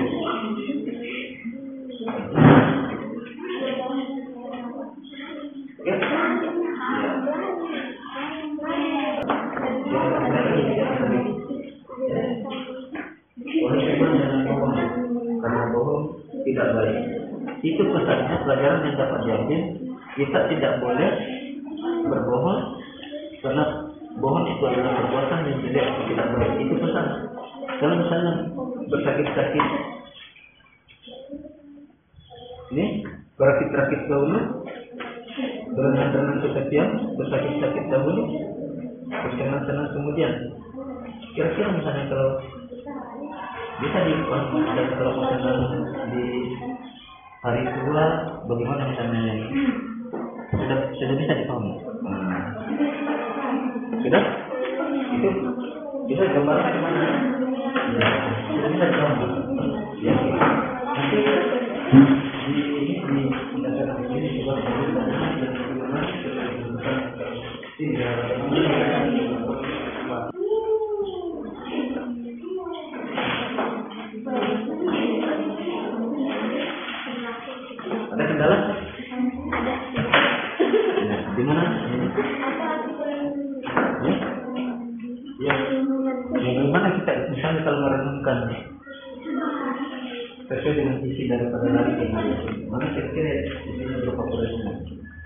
Karena bohong tidak baik. Itu pesannya, pelajaran yang dapat diambil. Kita tidak boleh berbohong karena bohong itu adalah perbuatan yang tidak tidak baik. Itu pesan. Kalau misalnya bersakit-sakit, ini berakit-rakit dahulu, berenang-renang kesepian, bersakit-sakit dahulu, bersenang-senang kemudian. Kira-kira misalnya kalau bisa dipahami dan kalau misalnya di hari tua, bagaimana misalnya ini? Sudah sudah bisa dipahami? Hmm. Sudah? Itu bisa gambaran kemana? Ya, sudah bisa dipahami. Ya, nanti di ini di pendataan ini juga bagaimana dan bagaimana tidak ada kendala? Nah, di mana? Ya, ya. Bagaimana kita misalnya kalau merenungkan sesuai dengan isi daripada hari ini, mana kira-kira isinya berupa perenungan?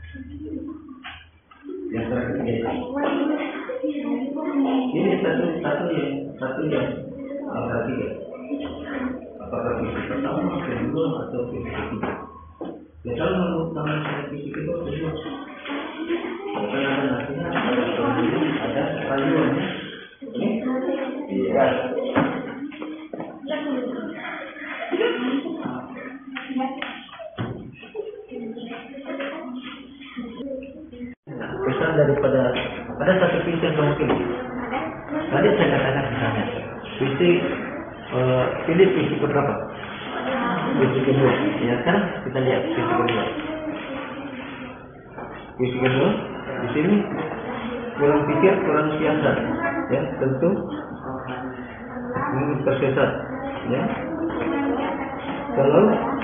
Yang terakhir ya. Ini satu satu yang satu yang antara tiga. Apakah visi pertama, kedua, atau visi ketiga? Ya kalau menurut tangan saya visi kedua, kedua. Bukan ada nasihat, pesan daripada ada satu visi yang kamu pilih. Tadi saya katakan misalnya visi uh, pilih visi keberapa? Visi kedua. Ya sekarang kita lihat visi kedua. Visi kedua di sini kurang pikir, kurang siasat, ya tentu ini tersesat, ya. Kalau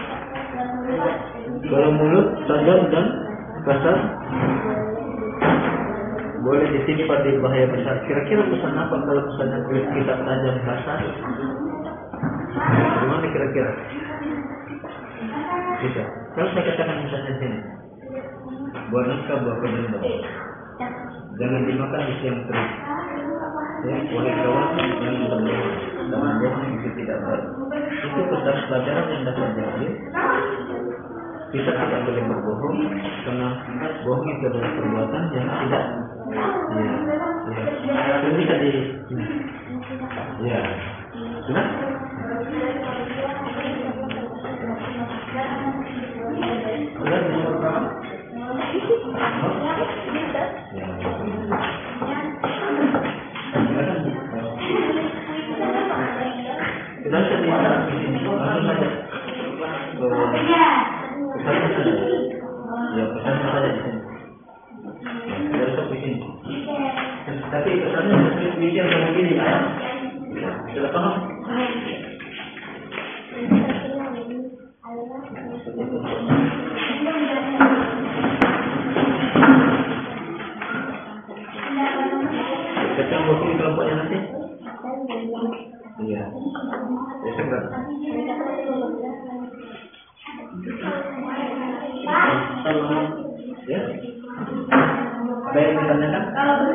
kalau mulut tajam dan kasar boleh disimpan di bahaya besar. Kira-kira pesan apa kalau pesannya kulit kita tajam kasar? Gimana kira-kira? Bisa. Kalau saya katakan misalnya sini, buat naskah buah kedendam, jangan dimakan di siang terik. Ya, oleh kawan yang berbohong, dengan bohong itu tidak baik. Itu pesan pelajaran yang dapat diambil. Kita tidak boleh berbohong karena bohong itu adalah perbuatan yang tidak. Ya, ya. Itu bisa di. Ya, sudah. Sudah nomor berapa? Ya. Sudah jadi langsung saja. Pesan saja. Ya, pesan saja di sini. Tidak usah di sini. Tapi pesannya seperti yang kamu pilih, ya. Sudah paham? Kita mau pilih kelompoknya nanti. Iya. Ya segera. Ya. Ada yang ditanyakan?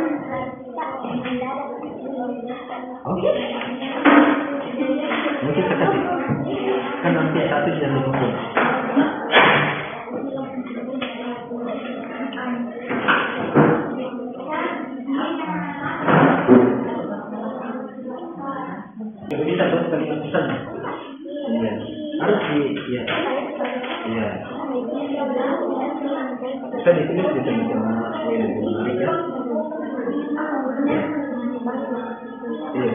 Oke. Mungkin kita kasih. Kan nanti satu yang dikumpul. Bisa buat kalimat pesan. Iya. Harus di, iya. Iya. Bisa ditulis di tengah-tengah poin itu menarik ya. Iya.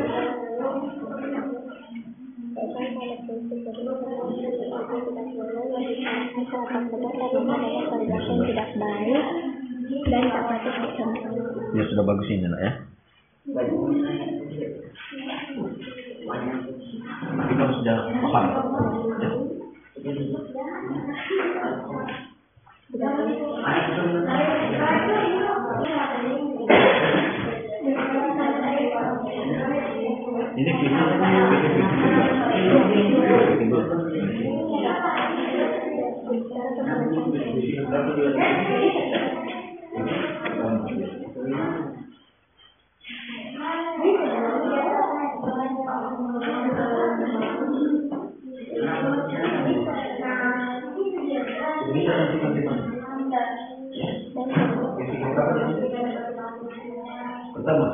Tidak baik dan tak patut dicontoh. Ya sudah bagus ini nak ya. Tapi kamu sudah paham ya? Ini visi, pertama,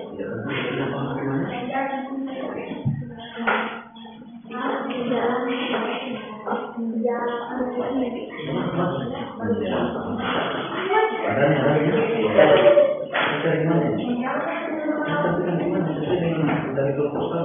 dari proposal.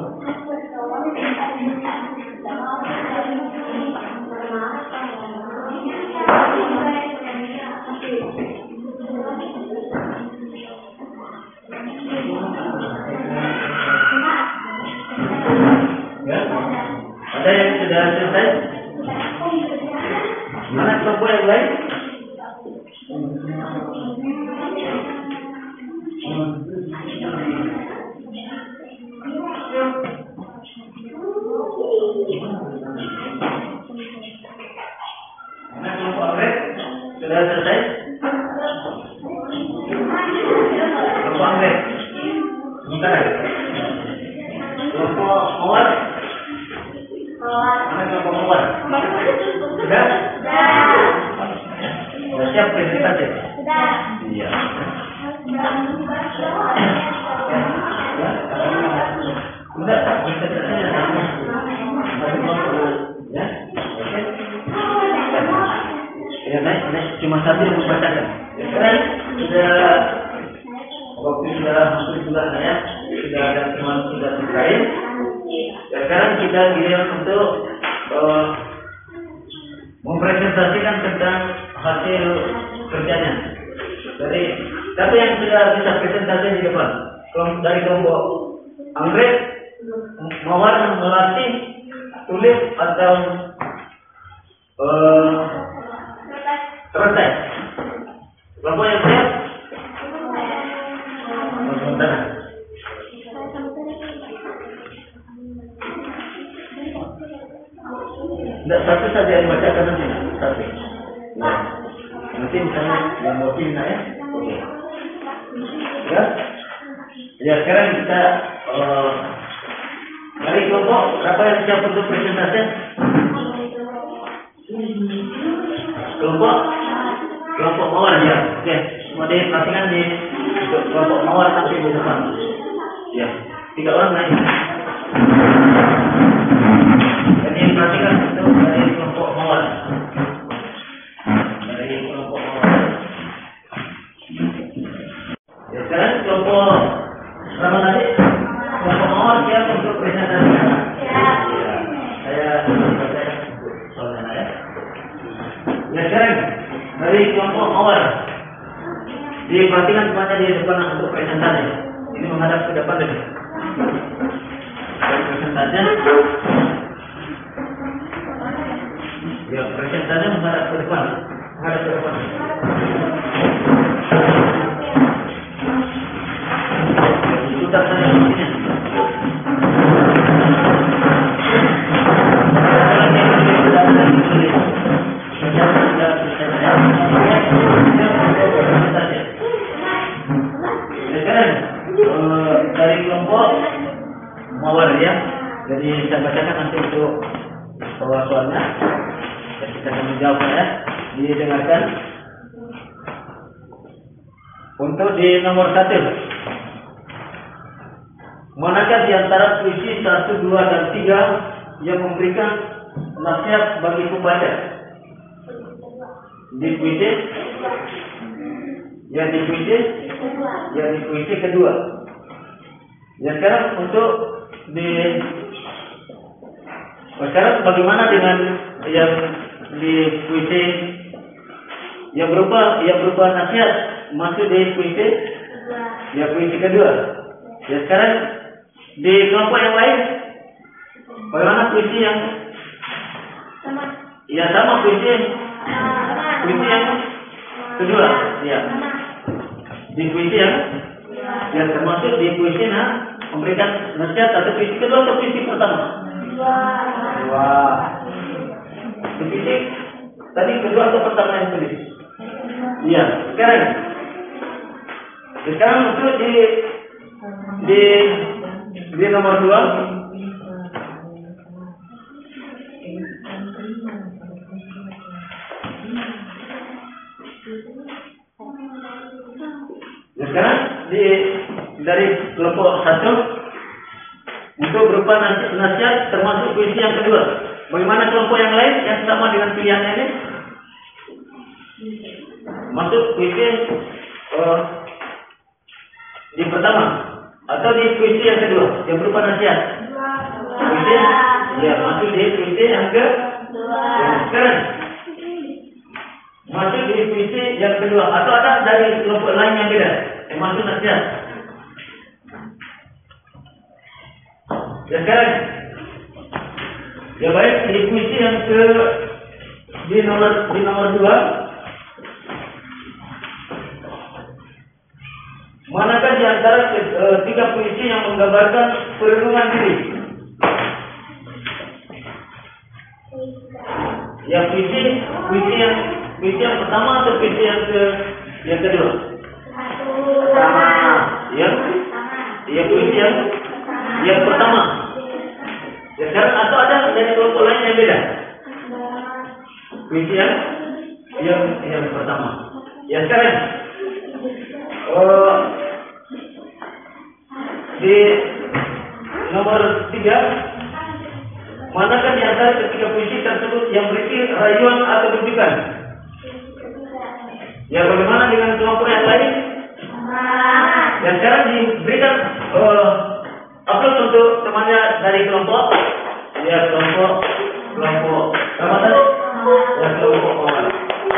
Ya, ada yang sudah selesai? Mana kelompok yang lain? Mana kelompok Anggrek? Sudah selesai? Kelompok Anggrek? Sebentar. Kelompok Mawar? Mana kelompok Mawar? Sudah? Sudah siap presentasi? Sudah. Iya. Sudah, presentasinya sama. Satu kelompok. Ya? Oke. Ya, baik. cuma satu yang membacakan. Sekarang sudah waktu sudah hampir juga ya, sudah ada teman sudah selesai. Sekarang kita giliran untuk uh, mempresentasikan tentang hasil kerjanya. Dari siapa yang sudah bisa presentasi di depan? Dari kelompok Anggrek, Mawar, Melati, Tulip atau uh, Teretai? Kelompok yang siap? Sebentar. Tidak, satu saja yang bacakan nanti. Satu. Ya. Nanti misalnya yang mau pindah ya. Oke. Ya. Ya, sekarang kita uh, dari kelompok berapa yang siap untuk presentasi? Kelompok kelompok Mawar ya. Oke, semua diperhatikan di kelompok Mawar sampai di depan. Ya, tiga orang lagi. Jadi perhatikan untuk dari kelompok Mawar. Dari kelompok Mawar. Ya, sekarang kelompok sama tadi kelompok Mawar siap untuk presentasi. Ya, saya baca soalnya ya. Ya, sekarang dari kelompok Mawar diperhatikan semuanya di depan untuk presentasi. Ini menghadap ke depan deh. Presentasinya, ya presentasinya menghadap ke depan, menghadap ke depan. Sudah saya di sini. Dari kelompok Mawar ya, jadi saya bacakan nanti untuk soal-soalnya. Kita akan menjawab ya, didengarkan. Untuk di nomor satu, manakah di antara puisi satu, dua, dan tiga yang memberikan nasihat bagi pembaca? Di puisi, ya di puisi, ya di puisi kedua. Ya, sekarang untuk di oh, sekarang bagaimana dengan yang di puisi yang berupa yang berupa nasihat masuk di puisi ya puisi kedua. Ya, sekarang di kelompok yang lain bagaimana puisi yang sama? Ya sama puisi puisi yang kedua. Ya, di puisi yang yang termasuk di puisi nah memberikan nasihat atau puisi kedua atau puisi pertama? Dua. Dua. Puisi tadi kedua atau pertama yang tulis? Iya. Sekarang, sekarang untuk di di di nomor dua. Sekarang di dari kelompok satu untuk berupa nasihat termasuk puisi yang kedua. Bagaimana kelompok yang lain yang sama dengan pilihan ini? Masuk puisi uh, di pertama atau di puisi yang kedua yang berupa nasihat? Puisi, ya masuk di puisi yang kedua. Sekarang masuk di puisi yang kedua atau ada dari kelompok lain yang beda yang masuk nasihat? Ya, sekarang ya baik di puisi yang ke di nomor di nomor dua, manakah di antara e, tiga puisi yang menggambarkan perlindungan diri? Ya, puisi puisi yang puisi yang pertama atau puisi yang ke yang kedua? Pertama. Ya, ya puisi yang yang pertama. Ya, sekarang atau ada dari kelompok lain yang beda? Puisi yang yang yang pertama. Ya, sekarang uh, di nomor tiga, manakah di antara ketiga puisi tersebut yang berisi rayuan atau rujukan? Ya, bagaimana dengan kelompok yang lain? Dan sekarang diberikan uh, upload untuk temannya dari kelompok. Ya, kelompok kelompok apa tadi? Ya, kelompok awal.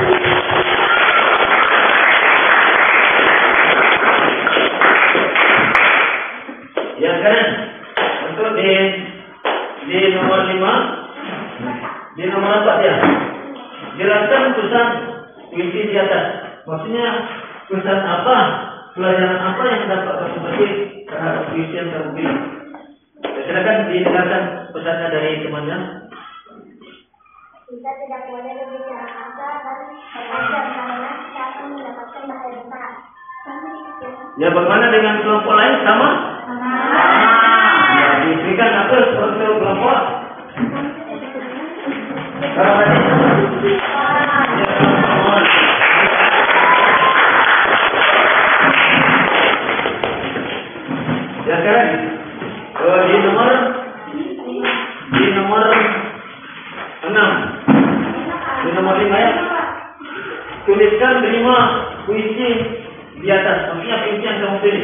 Ya, sekarang untuk di di nomor lima, di nomor empat ya. Jelaskan tulisan puisi di atas. Maksudnya tulisan apa, pelajaran apa yang dapat kamu petik terhadap puisi yang kamu pilih. Silakan didengarkan pesannya dari temannya. Kita tidak boleh berbicara kasar dan berbeda karena kita akan mendapatkan bahaya besar. Ya, bagaimana dengan kelompok lain sama? Sama. Ya, diberikan apa untuk kelompok? Kalau tadi. Ya, sekarang oh, di nomor di nomor enam, di nomor lima ya. Tuliskan lima puisi di atas. Maksudnya puisi yang kamu pilih.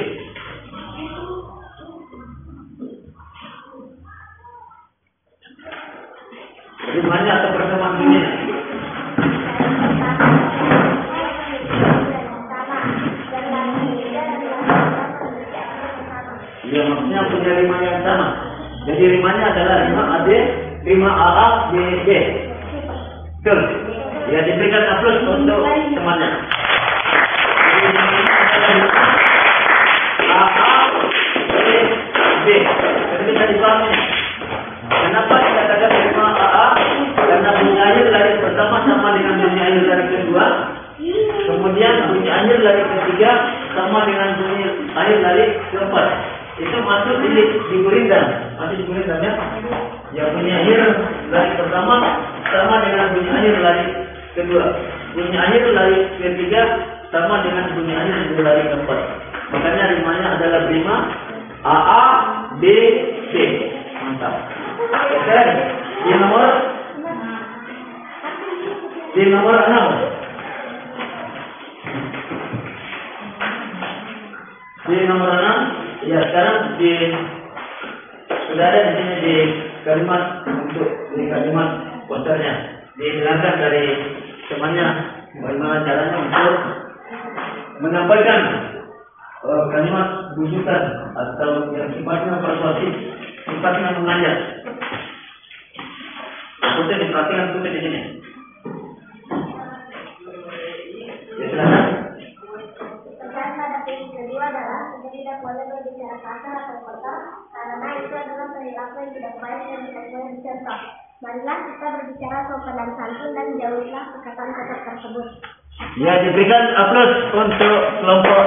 Rimanya atau persamaan dunia. Ya, maksudnya punya rima yang sama. Jadi rimanya adalah rima A D, rima A A, B B. Betul. Ya, diberikan aplaus untuk temannya. A A, B, B. Jadi bisa dipahami. Kenapa dikatakan rima A A? Karena bunyi akhir lari pertama sama dengan bunyi akhir lari kedua. Kemudian bunyi akhir lari ketiga sama dengan bunyi akhir lari keempat. Itu masuk di di gurindam, masih di gurindam ya. Ya, bunyi akhir lari pertama sama dengan bunyi akhir lari kedua. Bunyi akhir lari ketiga sama dengan bunyi akhir lari keempat. Makanya rimanya adalah rima A A B C. Mantap. Sekarang di nomor di nomor enam. Di nomor enam. Ya, sekarang di sudah ada di sini di kalimat untuk di kalimat posternya didengarkan dari temannya bagaimana caranya untuk menyampaikan uh, kalimat bujukan atau yang sifatnya persuasif, sifatnya mengajak. Putih diperhatikan putih di sini. Ya, silakan. Pesan pada puisi kedua adalah kita tidak boleh berbicara kasar atau kotor karena itu adalah perilaku yang tidak baik dan tidak boleh dicontoh. Marilah kita berbicara sopan dan santun dan jauhilah perkataan kotor tersebut. Ya, diberikan aplaus untuk kelompok.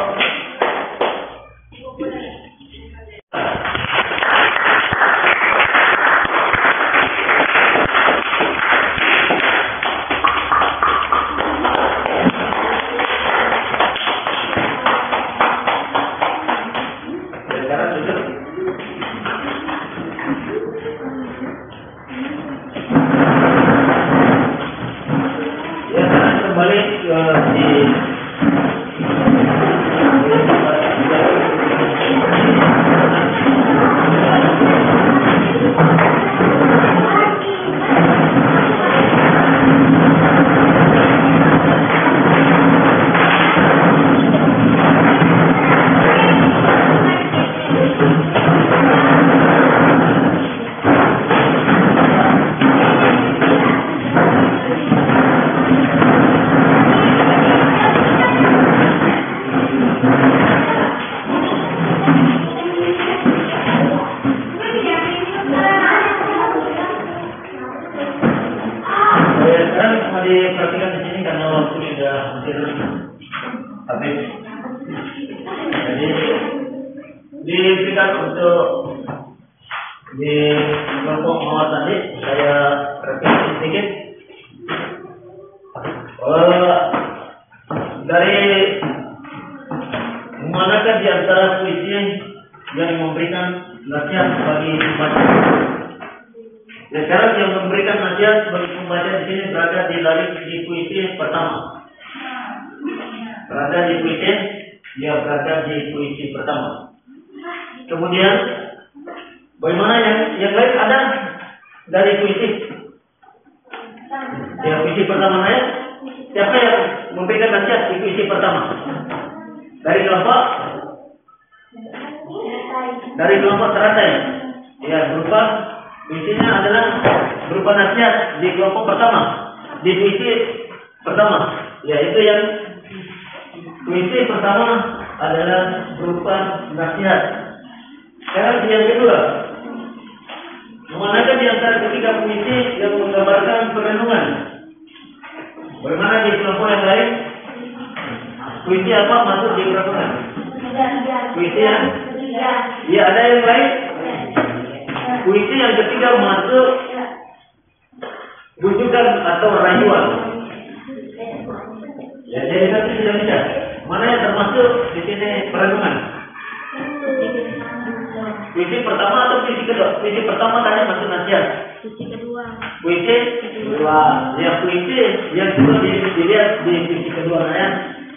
Diperhatikan di sini karena waktu sudah hampir habis. Jadi diberikan untuk di kelompok mawar tadi saya revisi sedikit. Uh, dari manakah di antara puisi yang memberikan nasihat bagi pembaca? Ya, sekarang yang memberikan nasihat bagi pembaca di sini berada di lari di puisi pertama. berada di puisi, dia berada di puisi pertama. Kemudian bagaimana yang yang lain ada dari puisi? Ya puisi pertama saya, siapa yang memberikan nasihat di puisi pertama? Dari kelompok, dari kelompok teratai. Ya berupa puisinya adalah berupa nasihat di kelompok pertama, di puisi pertama. Ya itu yang puisi pertama adalah berupa nasihat. Sekarang yang kedua, manakah di antara ketiga puisi yang menggambarkan perenungan? Bagaimana di kelompok yang lain? Puisi apa masuk di perenungan? Puisi yang? Ya ada yang lain. Puisi yang ketiga masuk rujukan atau rayuan. Ya jadi satu sudah bisa. Mana yang termasuk di sini perenungan? Puisi pertama atau puisi kedua? Puisi pertama tadi masuk nasihat. Puisi kedua. Puisi kedua. Ya puisi yang kedua dilihat di puisi kedua ya.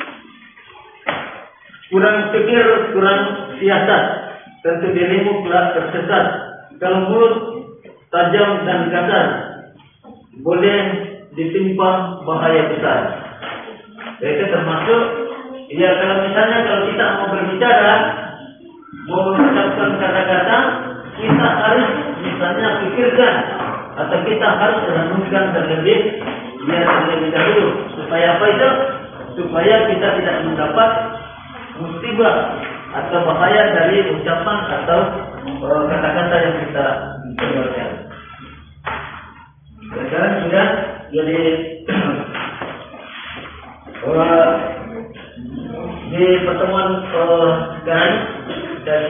Kurang pikir, kurang siasat, tentu dirimu telah tersesat. Kalau mulut tajam dan kasar, boleh ditimpa bahaya besar. Itu termasuk. Ya kalau misalnya kalau kita mau berbicara, mau mengucapkan kata-kata, kita harus misalnya pikirkan atau kita harus renungkan terlebih biar terlebih dahulu supaya apa itu? Supaya kita tidak mendapat musibah atau bahaya dari ucapan atau kata-kata yang kita keluarkan. Sekarang sudah jadi uh, di pertemuan uh, sekarang dan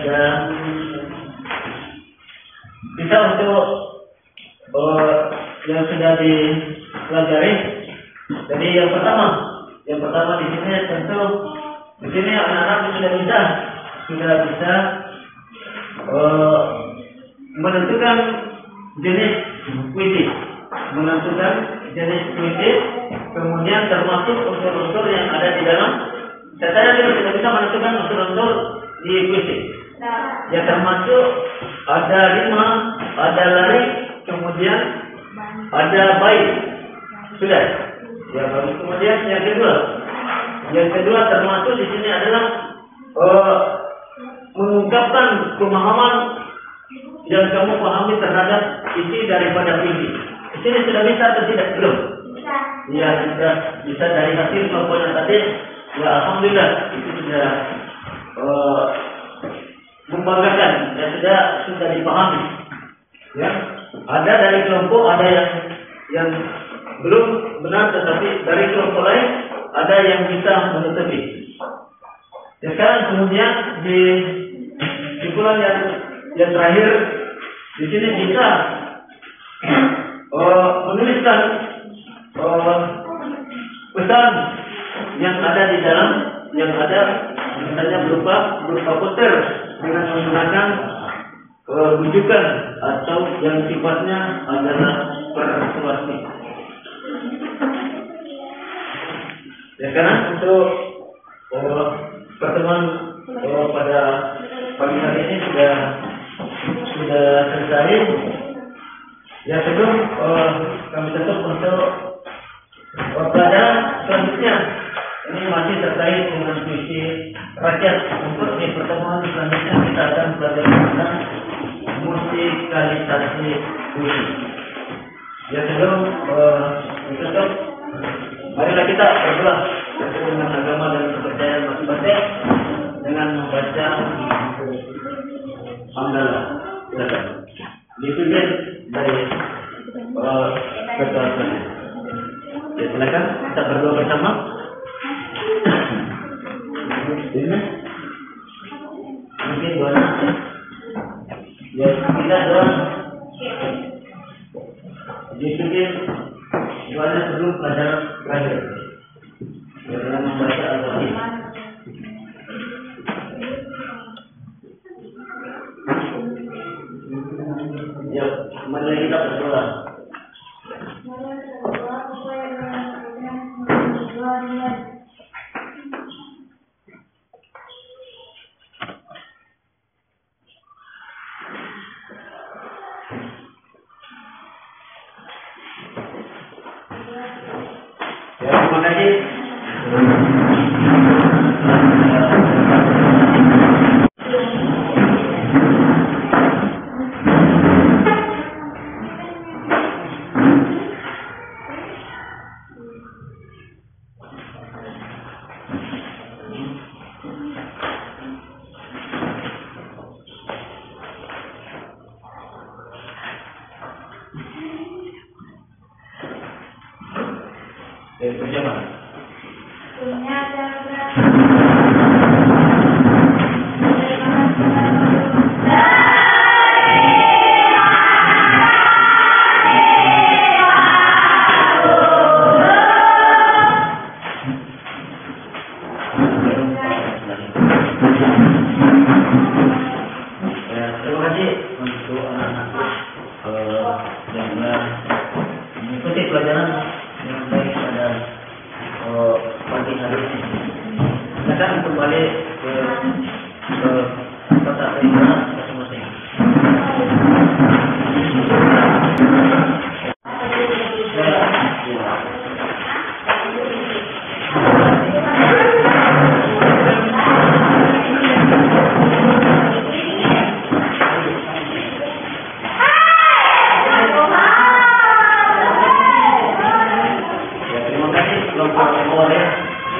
kita untuk uh, yang sudah dipelajari. Jadi yang pertama, yang pertama di sini tentu di sini anak-anak sudah bisa sudah bisa uh, menentukan jenis puisi, menentukan jenis puisi, kemudian termasuk unsur-unsur yang ada di dalam. Saya juga sudah bisa menentukan unsur-unsur di puisi. Ya termasuk ada rima, ada lari, kemudian ada bait. Sudah. Ya baru kemudian yang kedua. Yang kedua termasuk di sini adalah uh, mengungkapkan pemahaman yang kamu pahami terhadap isi daripada puisi. Di sini sudah bisa atau tidak? Belum. Ya sudah bisa dari hasil kelompoknya tadi. Ya alhamdulillah itu sudah uh, membanggakan dan sudah sudah dipahami. Ya ada dari kelompok ada yang yang belum benar, tetapi dari kelompok lain ada yang bisa menutupi. Ya, sekarang kemudian di kumpulan yang yang terakhir di sini bisa uh, menuliskan uh, pesan yang ada di dalam, yang ada misalnya berupa berupa poster dengan menggunakan uh, rujukan atau yang sifatnya adalah persuasi. Ya karena untuk uh, pertemuan uh, pada pagi hari ini sudah sudah selesai. Ya sebelum uh, kami tutup untuk uh, pelajaran selanjutnya, ini masih terkait dengan puisi rakyat. Untuk di pertemuan selanjutnya kita akan belajar tentang musikalisasi puisi. Ya sebelum uh, tutup, marilah kita berdoa dengan agama dan kepercayaan masing-masing dengan membaca hamdalah. Silakan. Dipimpin dari uh, ketua. Ya, silakan kita berdoa bersama. Ini mungkin doanya. Ya kita doa. Dipimpin doanya sebelum pelajaran terakhir. Dengan membaca Al-Fatihah. Ya, mari kita berdoa. Dari kerja mana? Punya jaga. Ya, terima kasih untuk anak-anak eh, yang telah mengikuti pelajaran yang baik pada eh, pagi hari ini. Silakan kembali ke ke tempat pelajaran masing-masing. Ya, terima kasih kelompok awal ya.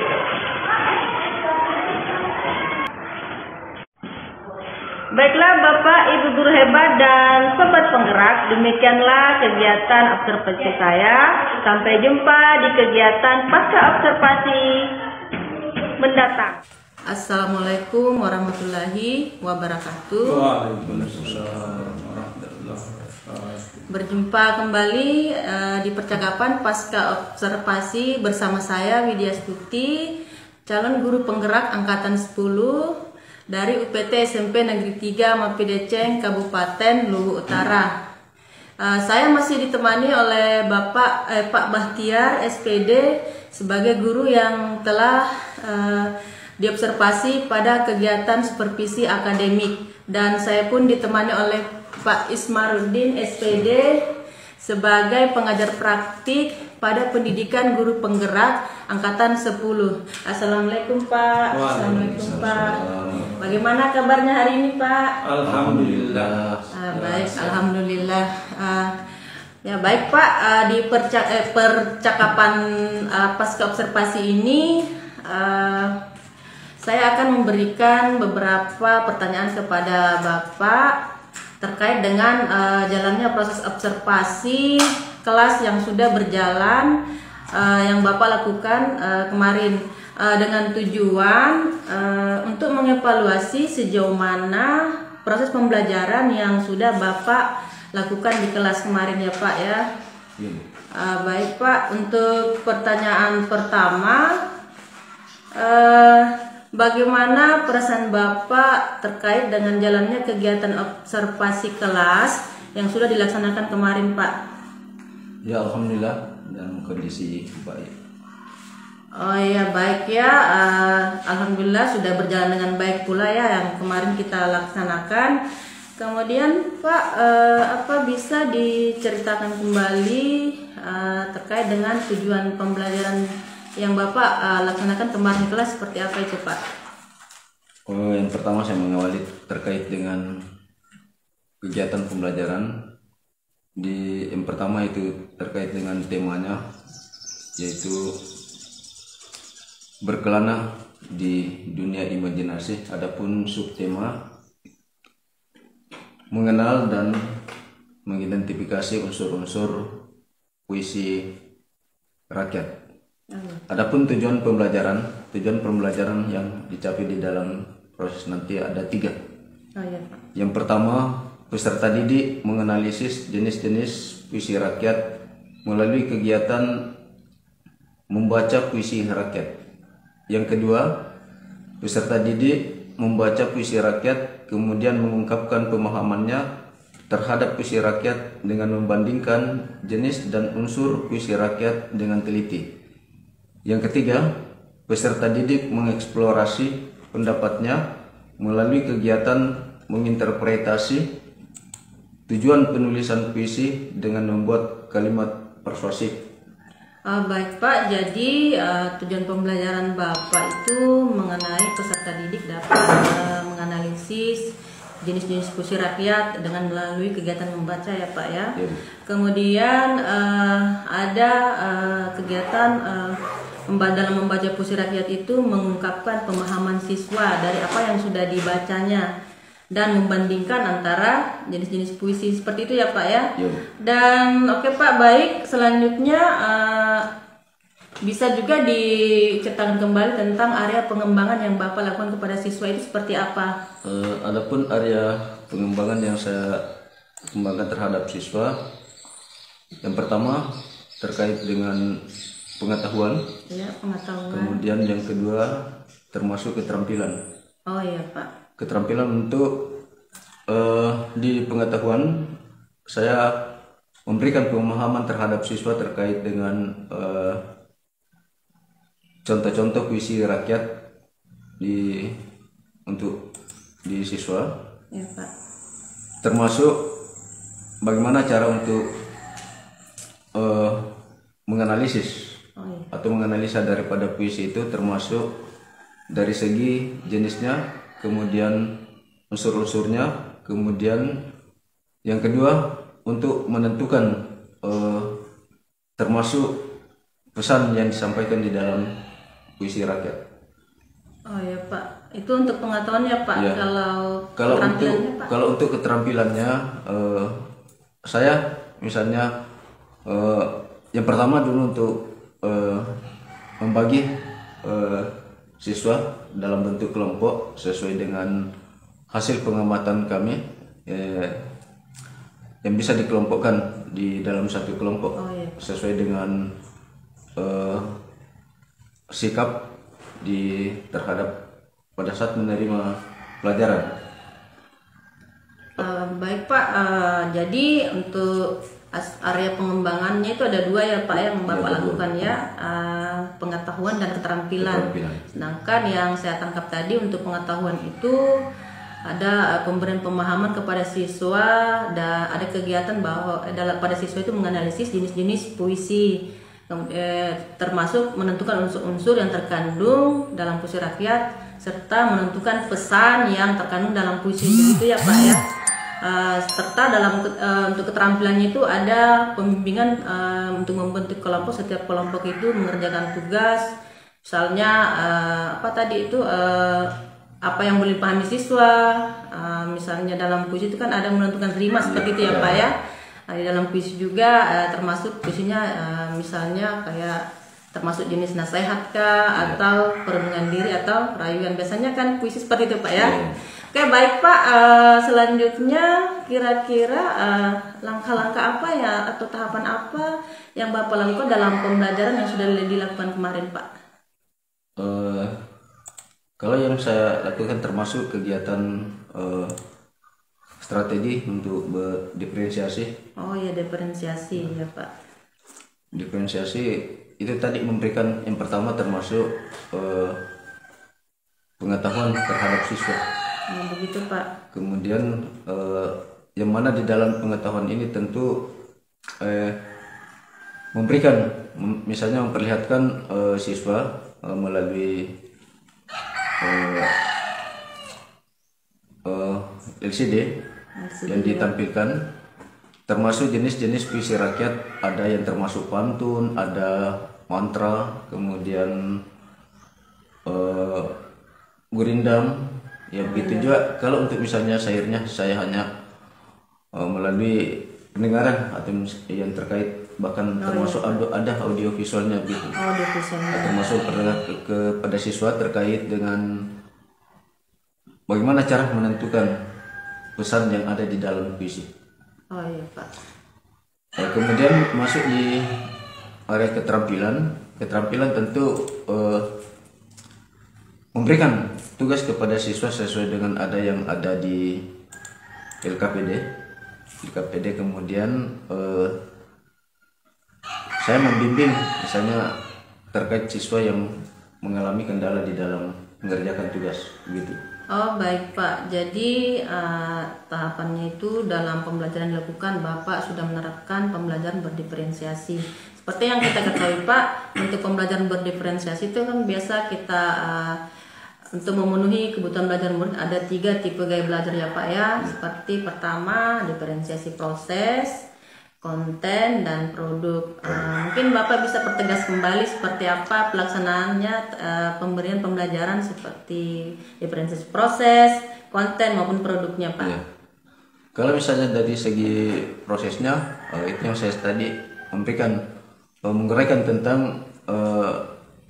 Baiklah Bapak, Ibu guru hebat dan sobat penggerak, demikianlah kegiatan observasi saya. Sampai jumpa di kegiatan pasca observasi mendatang. Assalamualaikum warahmatullahi wabarakatuh. Waalaikumsalam warahmatullahi wabarakatuh. Berjumpa kembali uh, di percakapan pasca observasi bersama saya Widya Stuti, calon guru penggerak angkatan sepuluh dari U P T S M P Negeri tiga Mapideceng, Kabupaten Luwu Utara. Uh, saya masih ditemani oleh Bapak eh, Pak Bahtiar S P D sebagai guru yang telah uh, diobservasi pada kegiatan supervisi akademik, dan saya pun ditemani oleh Pak Ismaruddin S P D sebagai pengajar praktik pada pendidikan guru penggerak angkatan sepuluh. Assalamualaikum Pak. Assalamualaikum Pak. Bagaimana kabarnya hari ini Pak? Alhamdulillah. Ah, baik, alhamdulillah. Ah, ya baik Pak, ah, di percak eh, percakapan ah, pasca observasi ini ah, saya akan memberikan beberapa pertanyaan kepada Bapak terkait dengan uh, jalannya proses observasi kelas yang sudah berjalan, uh, yang Bapak lakukan uh, kemarin, uh, dengan tujuan uh, untuk mengevaluasi sejauh mana proses pembelajaran yang sudah Bapak lakukan di kelas kemarin ya Pak ya. Uh, baik Pak, untuk pertanyaan pertama, uh, bagaimana perasaan Bapak terkait dengan jalannya kegiatan observasi kelas yang sudah dilaksanakan kemarin, Pak? Ya, alhamdulillah dalam kondisi baik. Oh iya, baik ya. Uh, alhamdulillah sudah berjalan dengan baik pula ya yang kemarin kita laksanakan. Kemudian Pak, uh, apa bisa diceritakan kembali uh, terkait dengan tujuan pembelajaran yang Bapak uh, laksanakan kemarin kelas seperti apa itu Pak? Oh, yang pertama saya mengawali terkait dengan kegiatan pembelajaran. Di yang pertama itu terkait dengan temanya, yaitu berkelana di dunia imajinasi. Adapun subtema mengenal dan mengidentifikasi unsur-unsur puisi rakyat. Adapun tujuan pembelajaran, tujuan pembelajaran yang dicapai di dalam proses nanti ada tiga. Oh, iya. Yang pertama, peserta didik menganalisis jenis-jenis puisi rakyat melalui kegiatan membaca puisi rakyat. Yang kedua, peserta didik membaca puisi rakyat kemudian mengungkapkan pemahamannya terhadap puisi rakyat dengan membandingkan jenis dan unsur puisi rakyat dengan teliti. Yang ketiga, peserta didik mengeksplorasi pendapatnya melalui kegiatan menginterpretasi tujuan penulisan puisi dengan membuat kalimat persuasif. Uh, baik Pak, jadi uh, tujuan pembelajaran Bapak itu mengenai peserta didik dapat uh, menganalisis jenis-jenis puisi rakyat dengan melalui kegiatan membaca ya Pak ya. Ya. Kemudian uh, ada uh, kegiatan uh, memba- dalam membaca puisi rakyat itu mengungkapkan pemahaman siswa dari apa yang sudah dibacanya dan membandingkan antara jenis-jenis puisi seperti itu ya Pak ya. Ya. Dan oke Pak, baik, selanjutnya uh, bisa juga diceritakan kembali tentang area pengembangan yang Bapak lakukan kepada siswa itu seperti apa? Uh, adapun area pengembangan yang saya kembangkan terhadap siswa, yang pertama terkait dengan pengetahuan, Ya, pengetahuan. kemudian yang kedua termasuk keterampilan. Oh iya Pak. Keterampilan untuk uh, di pengetahuan saya memberikan pemahaman terhadap siswa terkait dengan uh, contoh-contoh puisi rakyat di untuk di siswa, Ya Pak. termasuk bagaimana cara untuk uh, menganalisis Oh iya. atau menganalisa daripada puisi itu, termasuk dari segi jenisnya, kemudian unsur-unsurnya, kemudian yang kedua untuk menentukan eh, termasuk pesan yang disampaikan di dalam puisi rakyat. Oh ya Pak, itu untuk pengetahuannya Pak. Ya. Kalau Kalau untuk keterampilannya Pak. kalau untuk keterampilannya, eh, saya misalnya eh, yang pertama dulu untuk eh, membagi eh, siswa dalam bentuk kelompok sesuai dengan hasil pengamatan kami eh, yang bisa dikelompokkan di dalam satu kelompok. Oh, iya. Sesuai dengan eh, sikap di terhadap pada saat menerima pelajaran. Uh, baik Pak, uh, jadi untuk as- area pengembangannya itu ada dua ya Pak yang Bapak ada dua. lakukan ya, uh, pengetahuan dan keterampilan. Keterampilan. Sedangkan yang saya tangkap tadi untuk pengetahuan itu ada uh, pemberian pemahaman kepada siswa, dan ada kegiatan bahwa eh, dalam pada siswa itu menganalisis jenis-jenis puisi, Kem- eh, termasuk menentukan unsur-unsur yang terkandung dalam puisi rakyat serta menentukan pesan yang terkandung dalam puisi itu ya Pak ya. Uh, serta dalam uh, untuk keterampilannya itu ada pembimbingan uh, untuk membentuk kelompok. Setiap kelompok itu mengerjakan tugas, misalnya uh, apa tadi itu uh, apa yang boleh dipahami siswa, uh, misalnya dalam puisi itu kan ada menentukan rima seperti itu ya Pak ya. Nah, di dalam puisi juga uh, termasuk puisinya uh, misalnya kayak termasuk jenis nasihat kah atau perlindungan diri atau rayuan, biasanya kan puisi seperti itu Pak ya. Oke baik Pak, uh, selanjutnya kira-kira uh, langkah-langkah apa ya atau tahapan apa yang Bapak lakukan dalam pembelajaran yang sudah dilakukan kemarin Pak? Uh, kalau yang saya lakukan termasuk kegiatan uh, strategi untuk berdiferensiasi. Oh ya, diferensiasi ya Pak. Diferensiasi itu tadi memberikan yang pertama termasuk uh, pengetahuan terhadap siswa. Nah, begitu Pak. Kemudian eh, yang mana di dalam pengetahuan ini tentu eh, memberikan, mem- misalnya memperlihatkan eh, siswa eh, melalui eh, eh, L C D yang ditampilkan, termasuk jenis-jenis puisi rakyat, ada yang termasuk pantun, ada mantra, kemudian eh, gurindam. Ya begitu juga kalau untuk misalnya syairnya saya hanya uh, melalui pendengaran atau mis- yang terkait, bahkan termasuk ada, ada audio visualnya gitu. Oh, divisinya. Termasuk perdengar ke- kepada siswa terkait dengan bagaimana cara menentukan pesan yang ada di dalam puisi. Oh iya Pak. Eh, kemudian masuk di area keterampilan. Keterampilan tentu eh, memberikan tugas kepada siswa sesuai dengan ada yang ada di L K P D. L K P D kemudian eh, saya membimbing misalnya terkait siswa yang mengalami kendala di dalam mengerjakan tugas begitu. Oh baik Pak, jadi uh, tahapannya itu dalam pembelajaran dilakukan Bapak sudah menerapkan pembelajaran berdiferensiasi Seperti yang kita ketahui Pak, untuk pembelajaran berdiferensiasi itu kan biasa kita uh, untuk memenuhi kebutuhan belajar murid ada tiga tipe gaya belajar ya Pak ya. Seperti pertama diferensiasi proses, konten, dan produk. Uh, mungkin Bapak bisa pertegas kembali seperti apa pelaksanaannya uh, pemberian pembelajaran seperti diferensiasi proses, konten maupun produknya Pak. Ya. Kalau misalnya dari segi prosesnya, uh, itu yang saya tadi memberikan uh, menguraikan tentang uh,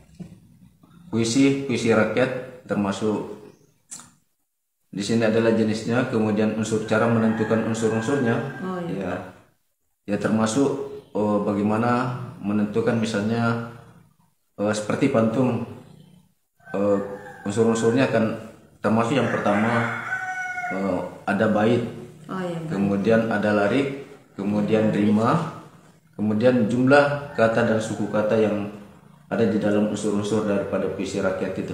puisi puisi rakyat, termasuk di sini adalah jenisnya, kemudian unsur cara menentukan unsur-unsurnya. Oh, iya. Ya, ya termasuk uh, bagaimana menentukan misalnya uh, seperti pantun, uh, unsur-unsurnya kan termasuk yang pertama uh, ada bait. Oh, iya, kemudian ada larik, kemudian rima, kemudian jumlah kata dan suku kata yang ada di dalam unsur-unsur daripada puisi rakyat itu.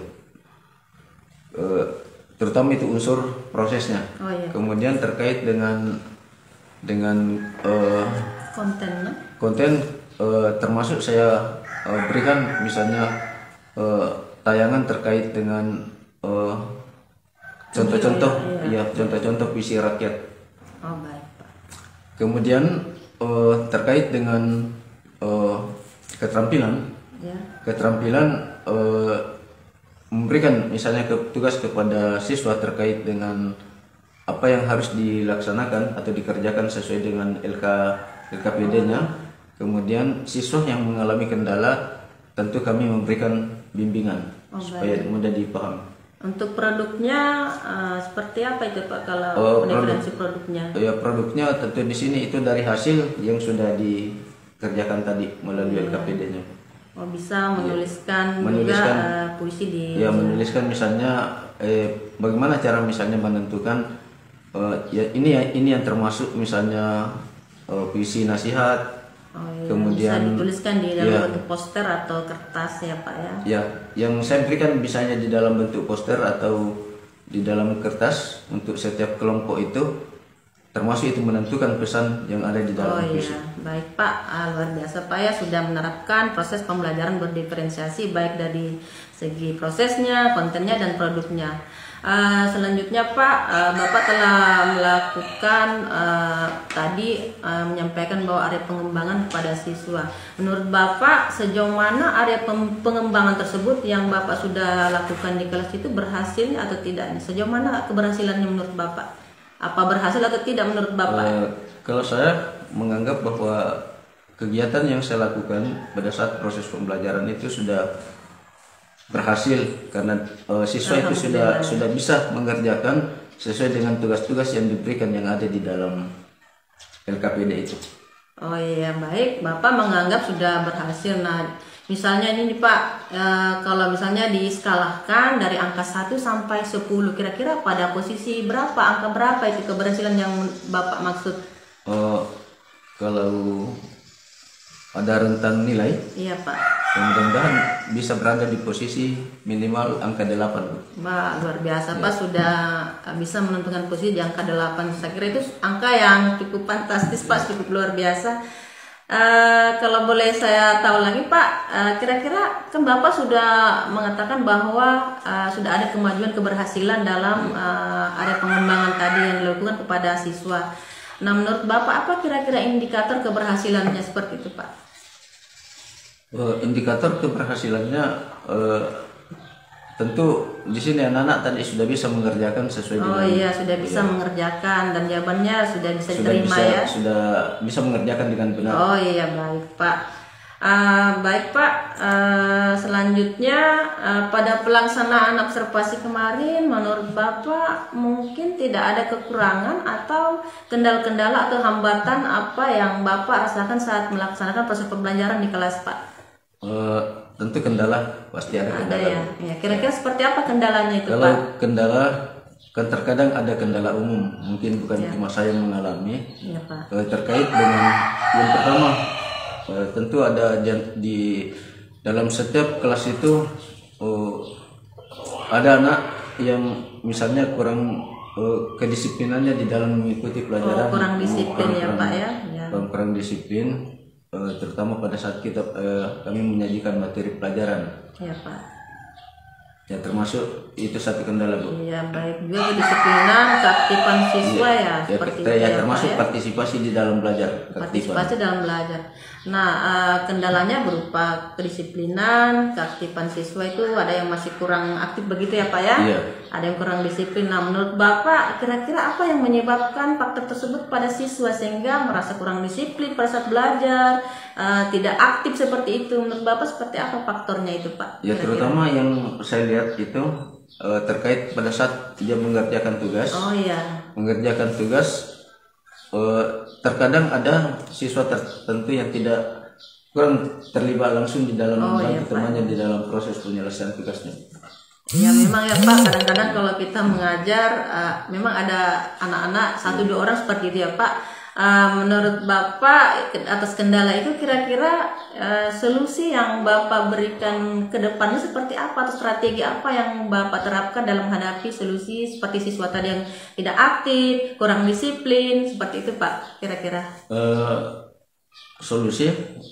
E, terutama itu unsur prosesnya. Oh, iya. Kemudian terkait dengan dengan e, kontennya. konten e, termasuk saya e, berikan misalnya e, tayangan terkait dengan e, contoh-contoh, iya, iya. ya contoh-contoh puisi rakyat. Oh, baik Pak. Kemudian uh, terkait dengan uh, keterampilan, Ya. keterampilan uh, memberikan misalnya ke, tugas kepada siswa terkait dengan apa yang harus dilaksanakan atau dikerjakan sesuai dengan L K L K P D-nya. Kemudian siswa yang mengalami kendala tentu kami memberikan bimbingan Oh, supaya mudah dipahami. Untuk produknya uh, seperti apa itu Pak kalau Oh, diferensi produk, produknya? Ya produknya tentu di sini itu dari hasil yang sudah dikerjakan tadi melalui L K P D-nya. Oh, bisa menuliskan, menuliskan juga uh, puisi di. Ya menuliskan misalnya eh, bagaimana cara misalnya menentukan eh, ya ini ya ini yang termasuk misalnya eh, puisi nasihat. Oh, iya. Kemudian bisa dituliskan di dalam ya, bentuk poster atau kertas ya Pak ya? Ya, yang saya berikan bisanya di dalam bentuk poster atau di dalam kertas untuk setiap kelompok itu, termasuk itu menentukan pesan yang ada di dalam Oh puisi. iya, baik Pak, ah, luar biasa Pak ya sudah menerapkan proses pembelajaran berdiferensiasi baik dari segi prosesnya, kontennya, dan produknya. Uh, selanjutnya Pak, uh, Bapak telah melakukan uh, tadi uh, menyampaikan bahwa area pengembangan kepada siswa. Menurut Bapak sejauh mana area pengembangan tersebut yang Bapak sudah lakukan di kelas itu berhasil atau tidak? Sejauh mana keberhasilannya menurut Bapak? Apa berhasil atau tidak menurut Bapak? Uh, kalau saya menganggap bahwa kegiatan yang saya lakukan pada saat proses pembelajaran itu sudah berhasil karena uh, siswa itu sudah sudah bisa mengerjakan sesuai dengan tugas-tugas yang diberikan yang ada di dalam L K P D itu. Oh iya, baik, Bapak menganggap sudah berhasil. Nah, misalnya ini Pak, e, kalau misalnya diskalakan dari angka satu sampai sepuluh, kira-kira pada posisi berapa, angka berapa itu keberhasilan yang Bapak maksud? Uh, kalau ada rentang nilai, Iya Pak. mudah-mudahan bisa berada di posisi minimal angka delapan. Mbak, luar biasa Pak, sudah bisa menentukan posisi di angka delapan. Saya kira itu angka yang cukup fantastis Pak, cukup luar biasa. Uh, kalau boleh saya tahu lagi Pak, uh, kira-kira kan Bapak sudah mengatakan bahwa uh, sudah ada kemajuan keberhasilan dalam uh, area pengembangan tadi yang dilakukan kepada siswa. Nah, menurut Bapak apa kira-kira indikator keberhasilannya seperti itu Pak? Uh, indikator keberhasilannya uh, tentu di sini anak-anak tadi sudah bisa mengerjakan sesuai Oh dengan. iya, sudah bisa ya, mengerjakan dan jawabannya sudah bisa sudah diterima bisa, ya. Sudah bisa mengerjakan dengan benar. Oh iya, baik Pak. Uh, baik Pak, uh, selanjutnya uh, pada pelaksanaan observasi kemarin menurut Bapak mungkin tidak ada kekurangan atau kendala-kendala atau hambatan apa yang Bapak rasakan saat melaksanakan proses pembelajaran di kelas Pak? Uh, tentu kendala pasti ada Ada kendala. ya. Ya, kira-kira seperti apa kendalanya itu Kalau Pak? kendala kan terkadang ada kendala umum, mungkin bukan Ya. cuma saya yang mengalami. Iya Pak. Uh, terkait dengan yang pertama, uh, tentu ada jan- di dalam setiap kelas itu uh, ada anak yang misalnya kurang uh, kedisiplinannya di dalam mengikuti pelajaran. Oh, kurang disiplin kurang, ya kurang- Pak ya. Ya. Kurang, kurang disiplin. eh, terutama pada saat kita eh, kami menyajikan materi pelajaran. Iya Pak. Ya termasuk itu satu kendala Bu. Iya, baik juga kedisiplinan, keaktifan siswa ya, Ya, seperti kita itu ya ya, termasuk Pak, ya. partisipasi di dalam belajar. Partisipasi dalam belajar. Nah, eh, kendalanya berupa kedisiplinan, keaktifan siswa itu ada yang masih kurang aktif begitu ya Pak ya? Iya. Ada yang kurang disiplin. Nah, menurut Bapak kira-kira apa yang menyebabkan faktor tersebut pada siswa sehingga merasa kurang disiplin pada saat belajar, eh, tidak aktif seperti itu? Menurut Bapak seperti apa faktornya itu Pak? Ya Kira-kira? terutama yang saya lihat itu eh, terkait pada saat dia mengerjakan tugas. Oh iya. Mengerjakan tugas eh, terkadang ada siswa tertentu yang tidak kurang terlibat langsung di dalam Oh, membantu iya, Pak. temannya di dalam proses penyelesaian tugasnya. Ya memang ya Pak, kadang-kadang kalau kita mengajar uh, memang ada anak-anak satu dua orang seperti itu ya Pak. Uh, menurut Bapak atas kendala itu kira-kira uh, solusi yang Bapak berikan ke depannya seperti apa atau strategi apa yang Bapak terapkan dalam menghadapi solusi seperti siswa tadi yang tidak aktif, kurang disiplin seperti itu Pak kira-kira? Eh, solusi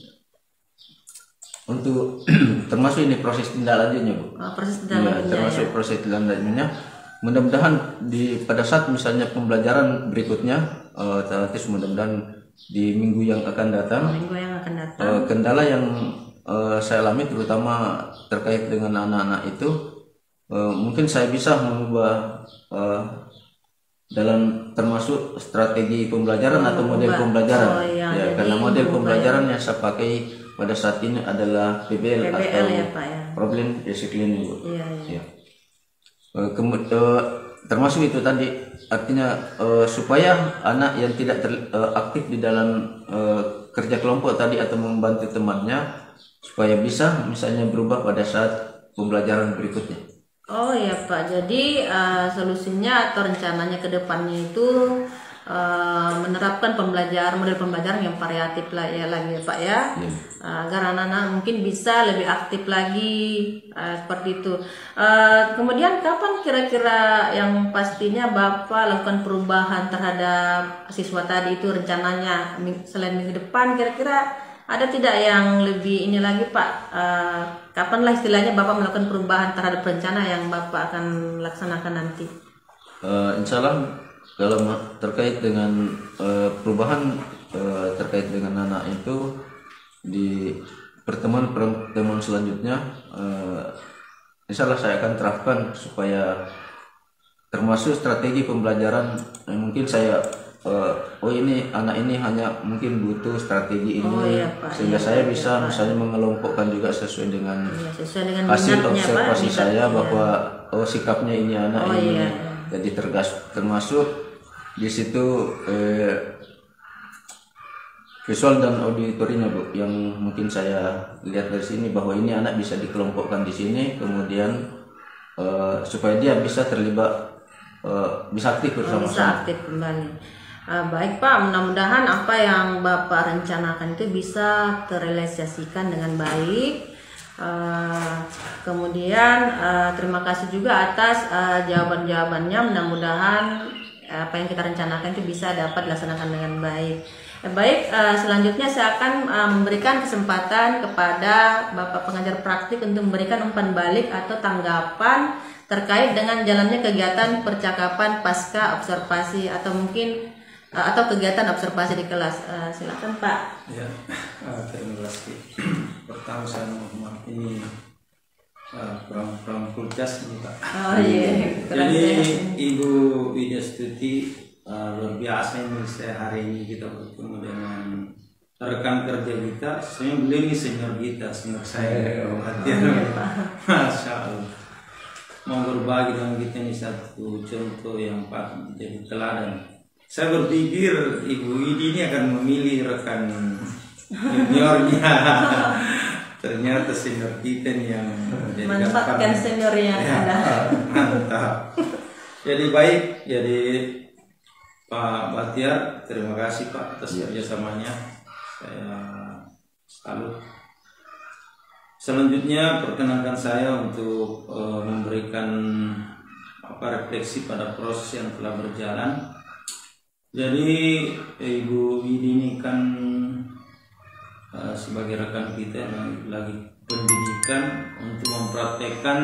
untuk termasuk ini proses tindak lanjutnya Bu. Uh, proses Ya, tindak lanjutnya termasuk ya. proses tindak lanjutnya. Mudah-mudahan di pada saat misalnya pembelajaran berikutnya, eh, otomatis mudah-mudahan di minggu yang akan datang, Minggu yang akan datang. eh, kendala yang eh, saya alami terutama terkait dengan anak-anak itu, eh, mungkin saya bisa mengubah eh, dalam termasuk strategi pembelajaran Oh, atau model mengubah. pembelajaran. Oh, iya. Ya, Jadi karena model mengubah pembelajaran yang saya pakai pada saat ini adalah P B L, P B L atau ya Pak ya. problem basic learning Bu. Iya, iya. Ya. Eh, kemu- eh, termasuk itu tadi artinya eh, supaya anak yang tidak ter- eh, aktif di dalam eh, kerja kelompok tadi atau membantu temannya supaya bisa misalnya berubah pada saat pembelajaran berikutnya. Oh ya Pak, jadi uh, solusinya atau rencananya ke depannya itu uh, menerapkan pembelajaran model pembelajaran yang variatif lah ya lagi ya Pak ya, Ya. uh, agar anak-anak mungkin bisa lebih aktif lagi uh, seperti itu. Uh, kemudian kapan kira-kira yang pastinya Bapak lakukan perubahan terhadap siswa tadi itu rencananya ming- selain minggu depan kira-kira ada tidak yang lebih ini lagi Pak? Uh, kapanlah istilahnya Bapak melakukan perubahan terhadap rencana yang Bapak akan laksanakan nanti? Eh, insya Allah kalau ma- terkait dengan eh, perubahan eh, terkait dengan anak itu di pertemuan-pertemuan selanjutnya, eh, insya Allah saya akan terapkan supaya termasuk strategi pembelajaran. eh, mungkin saya eh, oh ini anak ini hanya mungkin butuh strategi ini, Oh, iya, Pak. sehingga Iya, saya iya, bisa Pak. misalnya mengelompokkan juga sesuai dengan Ya, sesuai dengan hasil minatnya Pak. observasi minat- saya ya. bahwa oh sikapnya ini anak Oh, ini, iya, iya. jadi tergas termasuk di situ eh, visual dan auditorinya Bu, yang mungkin saya lihat dari sini bahwa ini anak bisa dikelompokkan di sini, kemudian eh, supaya dia bisa terlibat, eh, bisa aktif Oh, bisa bersama-sama. aktif kembali. Ah, baik Pak, mudah-mudahan apa yang Bapak rencanakan itu bisa terrealisasikan dengan baik. Ah, kemudian ah, terima kasih juga atas ah, jawaban-jawabannya. Mudah-mudahan apa yang kita rencanakan itu bisa dapat dilaksanakan dengan baik. Ya, baik, ah, selanjutnya saya akan ah, memberikan kesempatan kepada Bapak pengajar praktik untuk memberikan umpan balik atau tanggapan terkait dengan jalannya kegiatan percakapan pasca observasi atau mungkin uh, atau kegiatan observasi di kelas. Uh, silakan Pak. Ya, uh, terima kasih. Pertama saya menghormati uh, Pram Kuljas ini Pak. Oh iya. Jadi Ibu Widya Stuti, uh, luar biasa ini saya hari ini kita bertemu dengan rekan kerja kita. Sebenarnya beliau ini senior kita, senior saya. Masya Allah. Mau berbagi dengan kita ini satu contoh yang Pak jadi teladan. Saya berpikir Ibu Widi ini akan memilih rekan juniornya. Ternyata senior kita nih yang menjadikan Manfaatkan Pak. senior yang Ya, ada. mantap. Jadi baik, jadi Pak Batiar, terima kasih Pak atas kerjasamanya. Saya salut. Selanjutnya perkenankan saya untuk uh, memberikan apa refleksi pada proses yang telah berjalan. Jadi Ibu Widi ini kan uh, sebagai rekan kita yang lagi pendidikan untuk mempraktekkan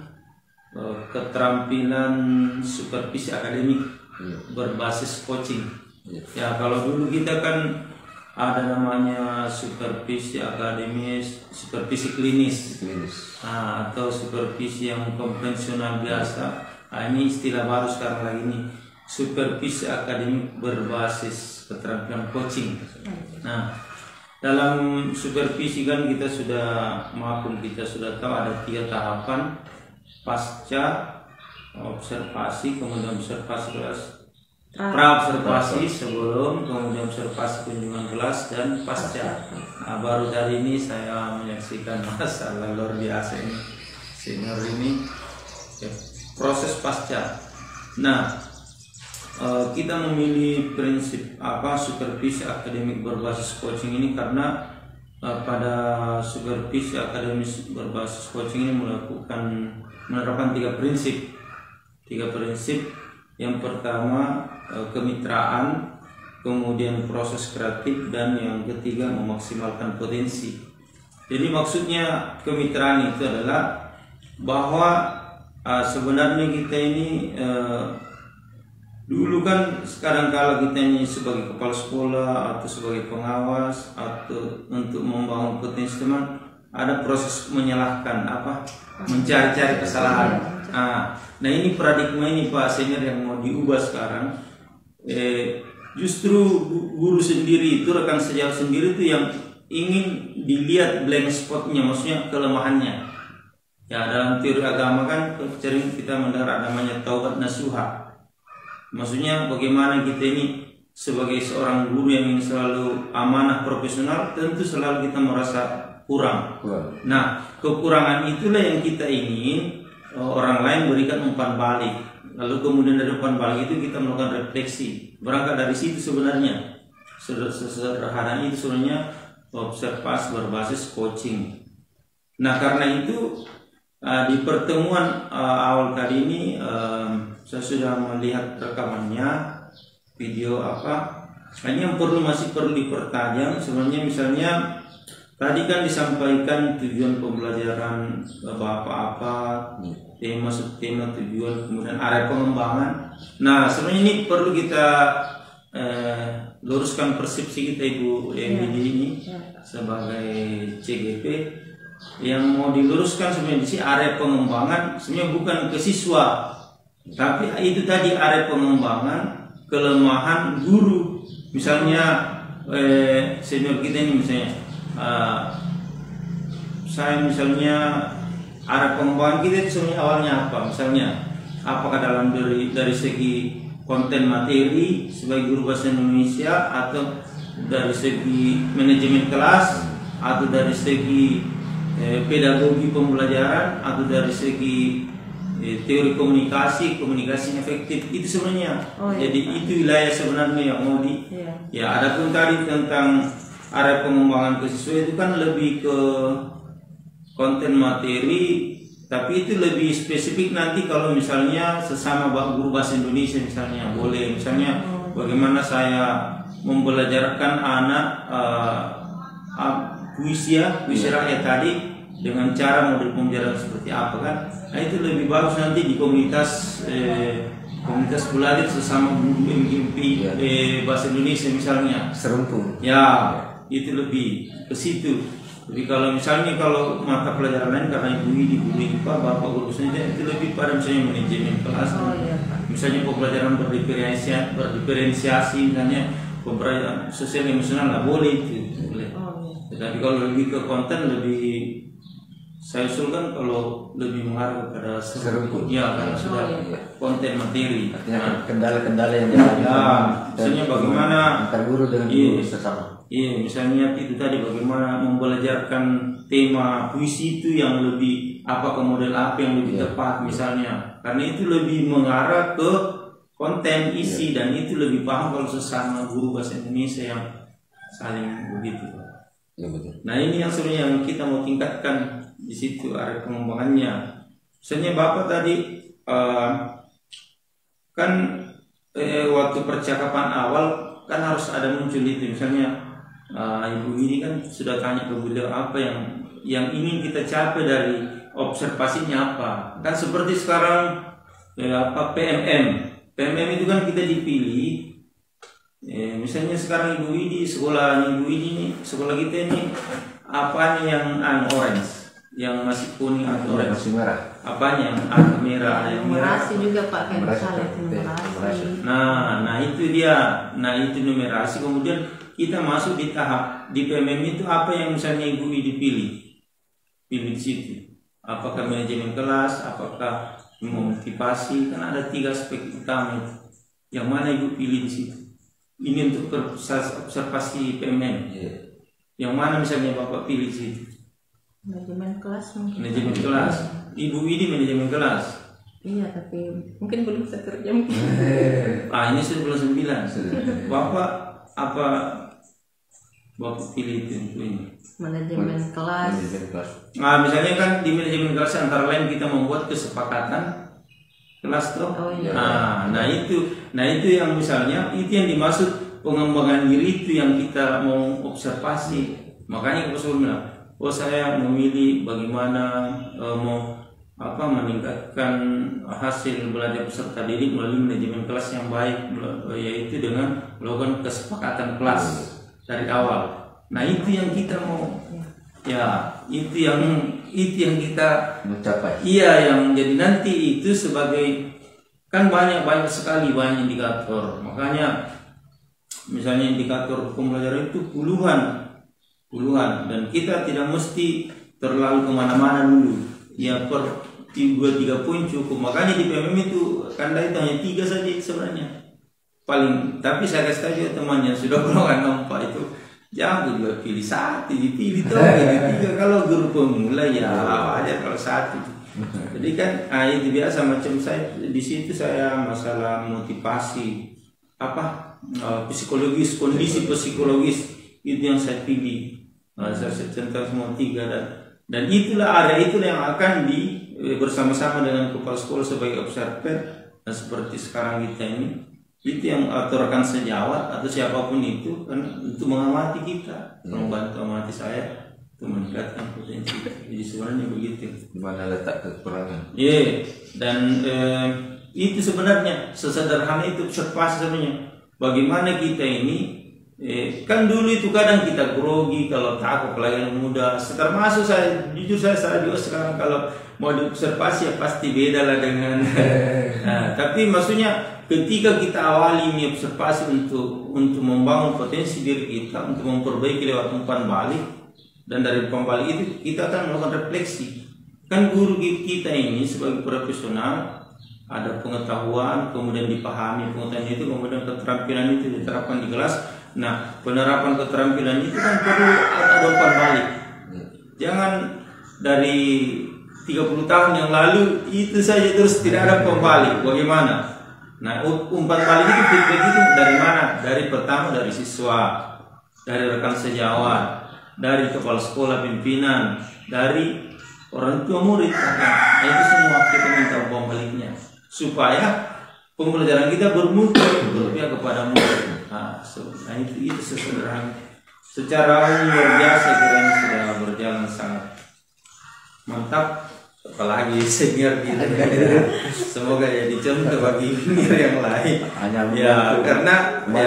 uh, keterampilan supervisi akademik berbasis coaching. Ya, kalau dulu kita kan ada namanya supervisi akademis, supervisi klinis, Klinis. nah, atau supervisi yang konvensional biasa. Nah, ini istilah baru sekarang lagi ini, supervisi akademik berbasis keterampilan coaching. Nah, dalam supervisi kan kita sudah maupun kita sudah tahu ada tiga tahapan: pasca, observasi, kemudian observasi kelas, pra-observasi sebelum, kemudian observasi kunjungan kelas, dan pasca. Nah, baru tadi ini saya menyaksikan masalah luar biasa ini, senior ini, ya, proses pasca. Nah, eh, kita memilih prinsip apa supervisi akademik berbasis coaching ini karena eh, pada supervisi akademis berbasis coaching ini melakukan menerapkan tiga prinsip, tiga prinsip. Yang pertama kemitraan, kemudian proses kreatif, dan yang ketiga memaksimalkan potensi. Jadi maksudnya kemitraan itu adalah bahwa uh, sebenarnya kita ini uh, dulu kan sekarang kalau kita ini sebagai kepala sekolah atau sebagai pengawas atau untuk membangun potensi teman, ada proses menyalahkan apa mencari-cari kesalahan. Nah, nah ini paradigma ini Pak Senior yang mau diubah sekarang. Eh, justru guru sendiri itu, rekan sejawat sendiri itu yang ingin dilihat blank spotnya, maksudnya kelemahannya. Ya, dalam teori agama kan sering kita mendengar namanya taubat nasuha. Maksudnya bagaimana kita ini sebagai seorang guru yang ingin selalu amanah profesional, tentu selalu kita merasa kurang. Nah, kekurangan itulah yang kita ingin orang lain berikan umpan balik. Lalu kemudian dari umpan balik itu kita melakukan refleksi. Berangkat dari situ sebenarnya sederhana itu sebenarnya observasi berbasis coaching. Nah, karena itu di pertemuan awal kali ini saya sudah melihat rekamannya, video apa. Hanya yang perlu masih perlu dipertajam sebenarnya, misalnya tadi kan disampaikan tujuan pembelajaran Bapak apa, tema subtema, tujuan, kemudian area pengembangan. Nah, sebenarnya ini perlu kita eh, luruskan persepsi kita Ibu M D ini sebagai C G P. Yang mau diluruskan sebenarnya di sini area pengembangan sebenarnya bukan ke siswa, tapi itu tadi area pengembangan kelemahan guru. Misalnya eh, senior kita ini misalnya Uh, saya misalnya arah pengembangan kita itu sebenarnya awalnya apa? Misalnya apakah dalam dari dari segi konten materi sebagai guru bahasa Indonesia, atau dari segi manajemen kelas, atau dari segi eh, pedagogi pembelajaran, atau dari segi eh, teori komunikasi, komunikasi efektif, itu sebenarnya. Oh, iya. Jadi itu wilayah sebenarnya yang mau di iya. Ya, adapun tadi tentang area pengembangan ke siswa itu kan lebih ke konten materi, tapi itu lebih spesifik nanti kalau misalnya sesama guru bahasa Indonesia misalnya boleh, misalnya bagaimana saya membelajarkan anak uh, uh, puisi ya, puisi rakyat tadi dengan cara model pembelajaran seperti apa kan. Nah, itu lebih bagus nanti di komunitas eh, komunitas belajar sesama guru M G P eh, bahasa Indonesia misalnya serumpun. Ya, itu lebih ke situ. Tapi kalau misalnya kalau mata pelajaran lain karena ibu ini guru I P A, bapak guru saja, itu lebih pada misalnya manajemen kelas. Oh, iya, misalnya pembelajaran berdiferensiasi, berdiferensiasi misalnya pembelajaran sosial emosional nggak boleh itu. Boleh. Oh, iya. Tapi kalau lebih ke konten lebih saya usulkan kalau lebih mengarah kepada serumpun, ya karena sudah oh, iya. konten materi. Artinya kendala-kendala yang dialami. Ya, misalnya bagaimana antar guru dengan guru iya, sesama. Iya, misalnya itu tadi bagaimana membelajarkan tema puisi itu yang lebih apa, ke model apa yang lebih yeah. tepat misalnya. Karena itu lebih mengarah ke konten isi yeah. dan itu lebih paham kalau sesama guru bahasa Indonesia yang saling begitu. Yeah, betul. Nah, ini yang sebenarnya yang kita mau tingkatkan di situ area pengembangannya. Misalnya Bapak tadi uh, kan eh, waktu percakapan awal kan harus ada muncul itu misalnya uh, Ibu ini kan sudah tanya ke beliau apa yang yang ingin kita capai dari observasinya apa. Kan seperti sekarang ya, apa P M M. P M M itu kan kita dipilih. Eh, misalnya sekarang Ibu ini sekolah Ibu ini sekolah kita ini apanya yang an orange, yang masih kuning atau orange? Masih merah. Apanya yang agak merah, ada yang merah. Numerasi juga Pak, kayak Numerasi, misalnya Pak. numerasi. Nah, nah itu dia. Nah itu numerasi. Kemudian kita masuk di tahap di P M M itu apa yang misalnya Ibu ini dipilih, pilih di situ. Apakah manajemen kelas, apakah motivasi? Kan ada tiga aspek utama itu. Yang mana Ibu pilih di situ? Ini untuk observasi P M M. Yeah. Yang mana misalnya Bapak pilih di situ? Manajemen kelas mungkin. Manajemen kelas. Ibu ini manajemen kelas. Iya, tapi mungkin belum bisa kerja mungkin. Ah ini sudah bulan sembilan. Bapak apa Bapak pilih itu untuk ini? Manajemen kelas. Manajemen kelas. Nah misalnya kan di manajemen kelas antara lain kita membuat kesepakatan kelas tuh. Oh, iya. Nah, nah itu, nah itu yang misalnya itu yang dimaksud pengembangan diri itu yang kita mau observasi. Makanya aku selalu bilang, oh saya memilih bagaimana uh, mau apa meningkatkan hasil belajar peserta didik melalui manajemen kelas yang baik, yaitu dengan melakukan kesepakatan kelas dari awal. Nah itu yang kita mau, ya itu yang itu yang kita Mencapai. iya yang jadi nanti itu sebagai kan banyak banyak sekali banyak indikator. Makanya misalnya indikator pembelajaran itu puluhan puluhan dan kita tidak mesti terlalu kemana-mana dulu ya, per dua tiga poin cukup. Makanya di P M M itu kanda itu hanya tiga saja sebenarnya paling, tapi saya kasih tahu juga teman yang sudah golongan nampak itu jangan juga pilih satu, dipilih tuh tiga. Kalau guru pemula ya aja kalau satu. Jadi kan ah, itu biasa macam saya di situ saya masalah motivasi apa uh, psikologis, kondisi psikologis itu yang saya pilih. Nah, saya centang semua tiga dan dan itulah area itulah yang akan di bersama-sama dengan kepala sekolah sebagai observer. Dan seperti sekarang kita ini itu yang atau rekan sejawat atau siapapun itu kan untuk mengamati kita, hmm. membantu amati saya untuk meningkatkan potensi. Jadi sebenarnya begitu. Di mana letak kekurangan? Iya, yeah. Dan eh, itu sebenarnya sesederhana itu observasi sebenarnya. Bagaimana kita ini eh, kan dulu itu kadang kita grogi kalau takut pelayan muda. Termasuk saya jujur saya saya juga sekarang kalau mau diobservasi ya pasti beda lah dengan. Nah, tapi maksudnya ketika kita awali ini observasi untuk untuk membangun potensi diri kita, untuk memperbaiki lewat umpan balik, dan dari umpan balik itu kita akan melakukan refleksi. Kan guru kita ini sebagai profesional ada pengetahuan, kemudian dipahami pengetahuan itu, kemudian keterampilan itu diterapkan di kelas. Nah, penerapan keterampilan itu kan perlu ada umpan balik. Jangan dari tiga puluh tahun yang lalu itu saja terus tidak ada pembalik. Bagaimana? Nah, umpan balik itu feedback itu dari mana? Dari pertama dari siswa, dari rekan sejawat, dari kepala sekolah pimpinan, dari orang tua murid. Nah, itu semua kita minta umpan baliknya supaya pembelajaran kita bermutu berpihak kepada murid. Nah, so, nah itu itu sesederhana. Secara luar biasa kiranya sudah berjalan sangat mantap. Apalagi senior kita, semoga jadi contoh bagi junior yang lain. Hanya ya karena ya,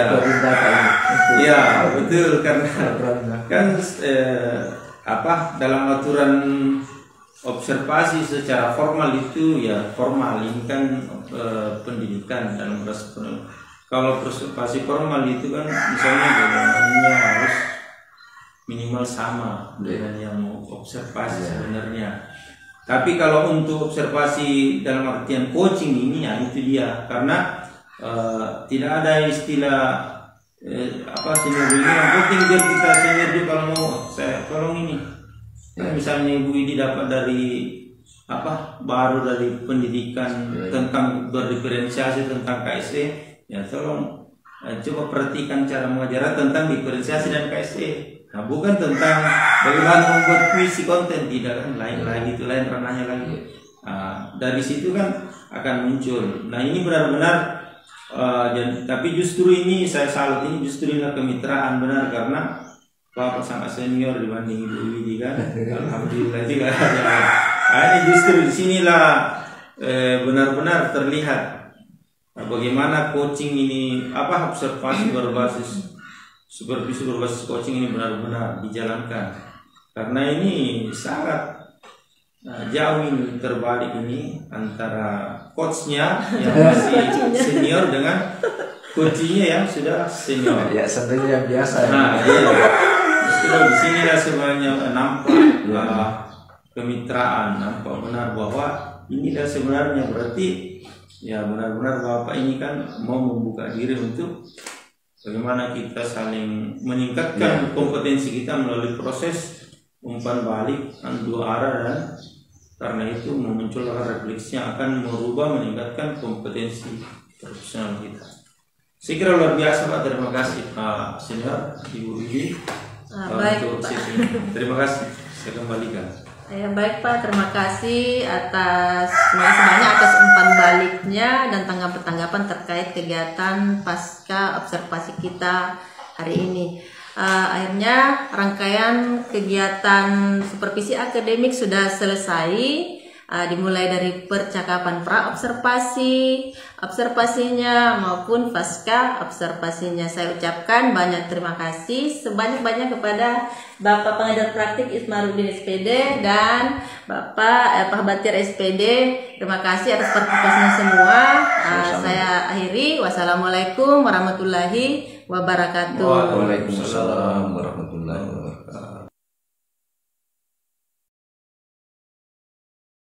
ya betul karena kan eh, apa dalam aturan observasi secara formal itu ya formal ini kan eh, pendidikan dalam proses. Kalau observasi formal itu kan misalnya golongannya harus minimal sama dengan yang mau observasi sebenarnya. Tapi kalau untuk observasi dalam artian coaching ini ya itu dia karena uh, tidak ada istilah eh, apa senior ini yang penting dia kita senior dia kalau mau saya tolong ini ya. Misalnya Ibu ini dapat dari apa baru dari pendidikan ya, ya. Tentang berdiferensiasi tentang K S E ya tolong eh, coba perhatikan cara mengajar tentang diferensiasi dan K S E. Nah, bukan tentang bagaimana membuat puisi konten, tidak kan lain lagi itu lain ranahnya lagi. Nah, dari situ kan akan muncul. Nah ini benar-benar, uh, dan, tapi justru ini saya salut ini justru ini kemitraan benar karena Bapak sangat senior dibanding Ibu Widi kan. Alhamdulillah juga. Nah, ini justru disinilah eh, benar-benar terlihat bagaimana coaching ini, apa observasi berbasis supervisi berbasis coaching ini benar-benar dijalankan. Karena ini sangat uh, jauh ini terbalik ini antara coachnya yang masih senior dengan coachingnya yang sudah senior. Ya sebenarnya biasa. Nah, iya. Justru di sini lah sebenarnya nampak uh, kemitraan, nampak benar bahwa inilah sebenarnya berarti ya benar-benar Bapak ini kan mau membuka diri untuk bagaimana kita saling meningkatkan kompetensi kita melalui proses umpan balik dua arah, dan karena itu memunculkan refleksi yang akan merubah meningkatkan kompetensi profesional kita. Saya kira luar biasa Pak, terima kasih Pak Senior Ibu Widi Ah, baik, untuk Pak. sesi ini. Terima kasih, saya kembalikan. Ya, baik Pak, terima kasih atas terima kasih banyak atas umpan baliknya dan tanggapan-tanggapan terkait kegiatan pasca observasi kita hari ini. Uh, akhirnya rangkaian kegiatan supervisi akademik sudah selesai, uh, dimulai dari percakapan pra observasi, observasinya maupun pasca observasinya. Saya ucapkan banyak terima kasih sebanyak-banyak kepada Bapak Pengajar Praktik Ismarudin S P D dan Bapak eh, Pak Batir S P D. Terima kasih atas partisipasinya semua. Uh, saya akhiri. Wassalamualaikum warahmatullahi wabarakatuh. Waalaikumsalam warahmatullahi wabarakatuh.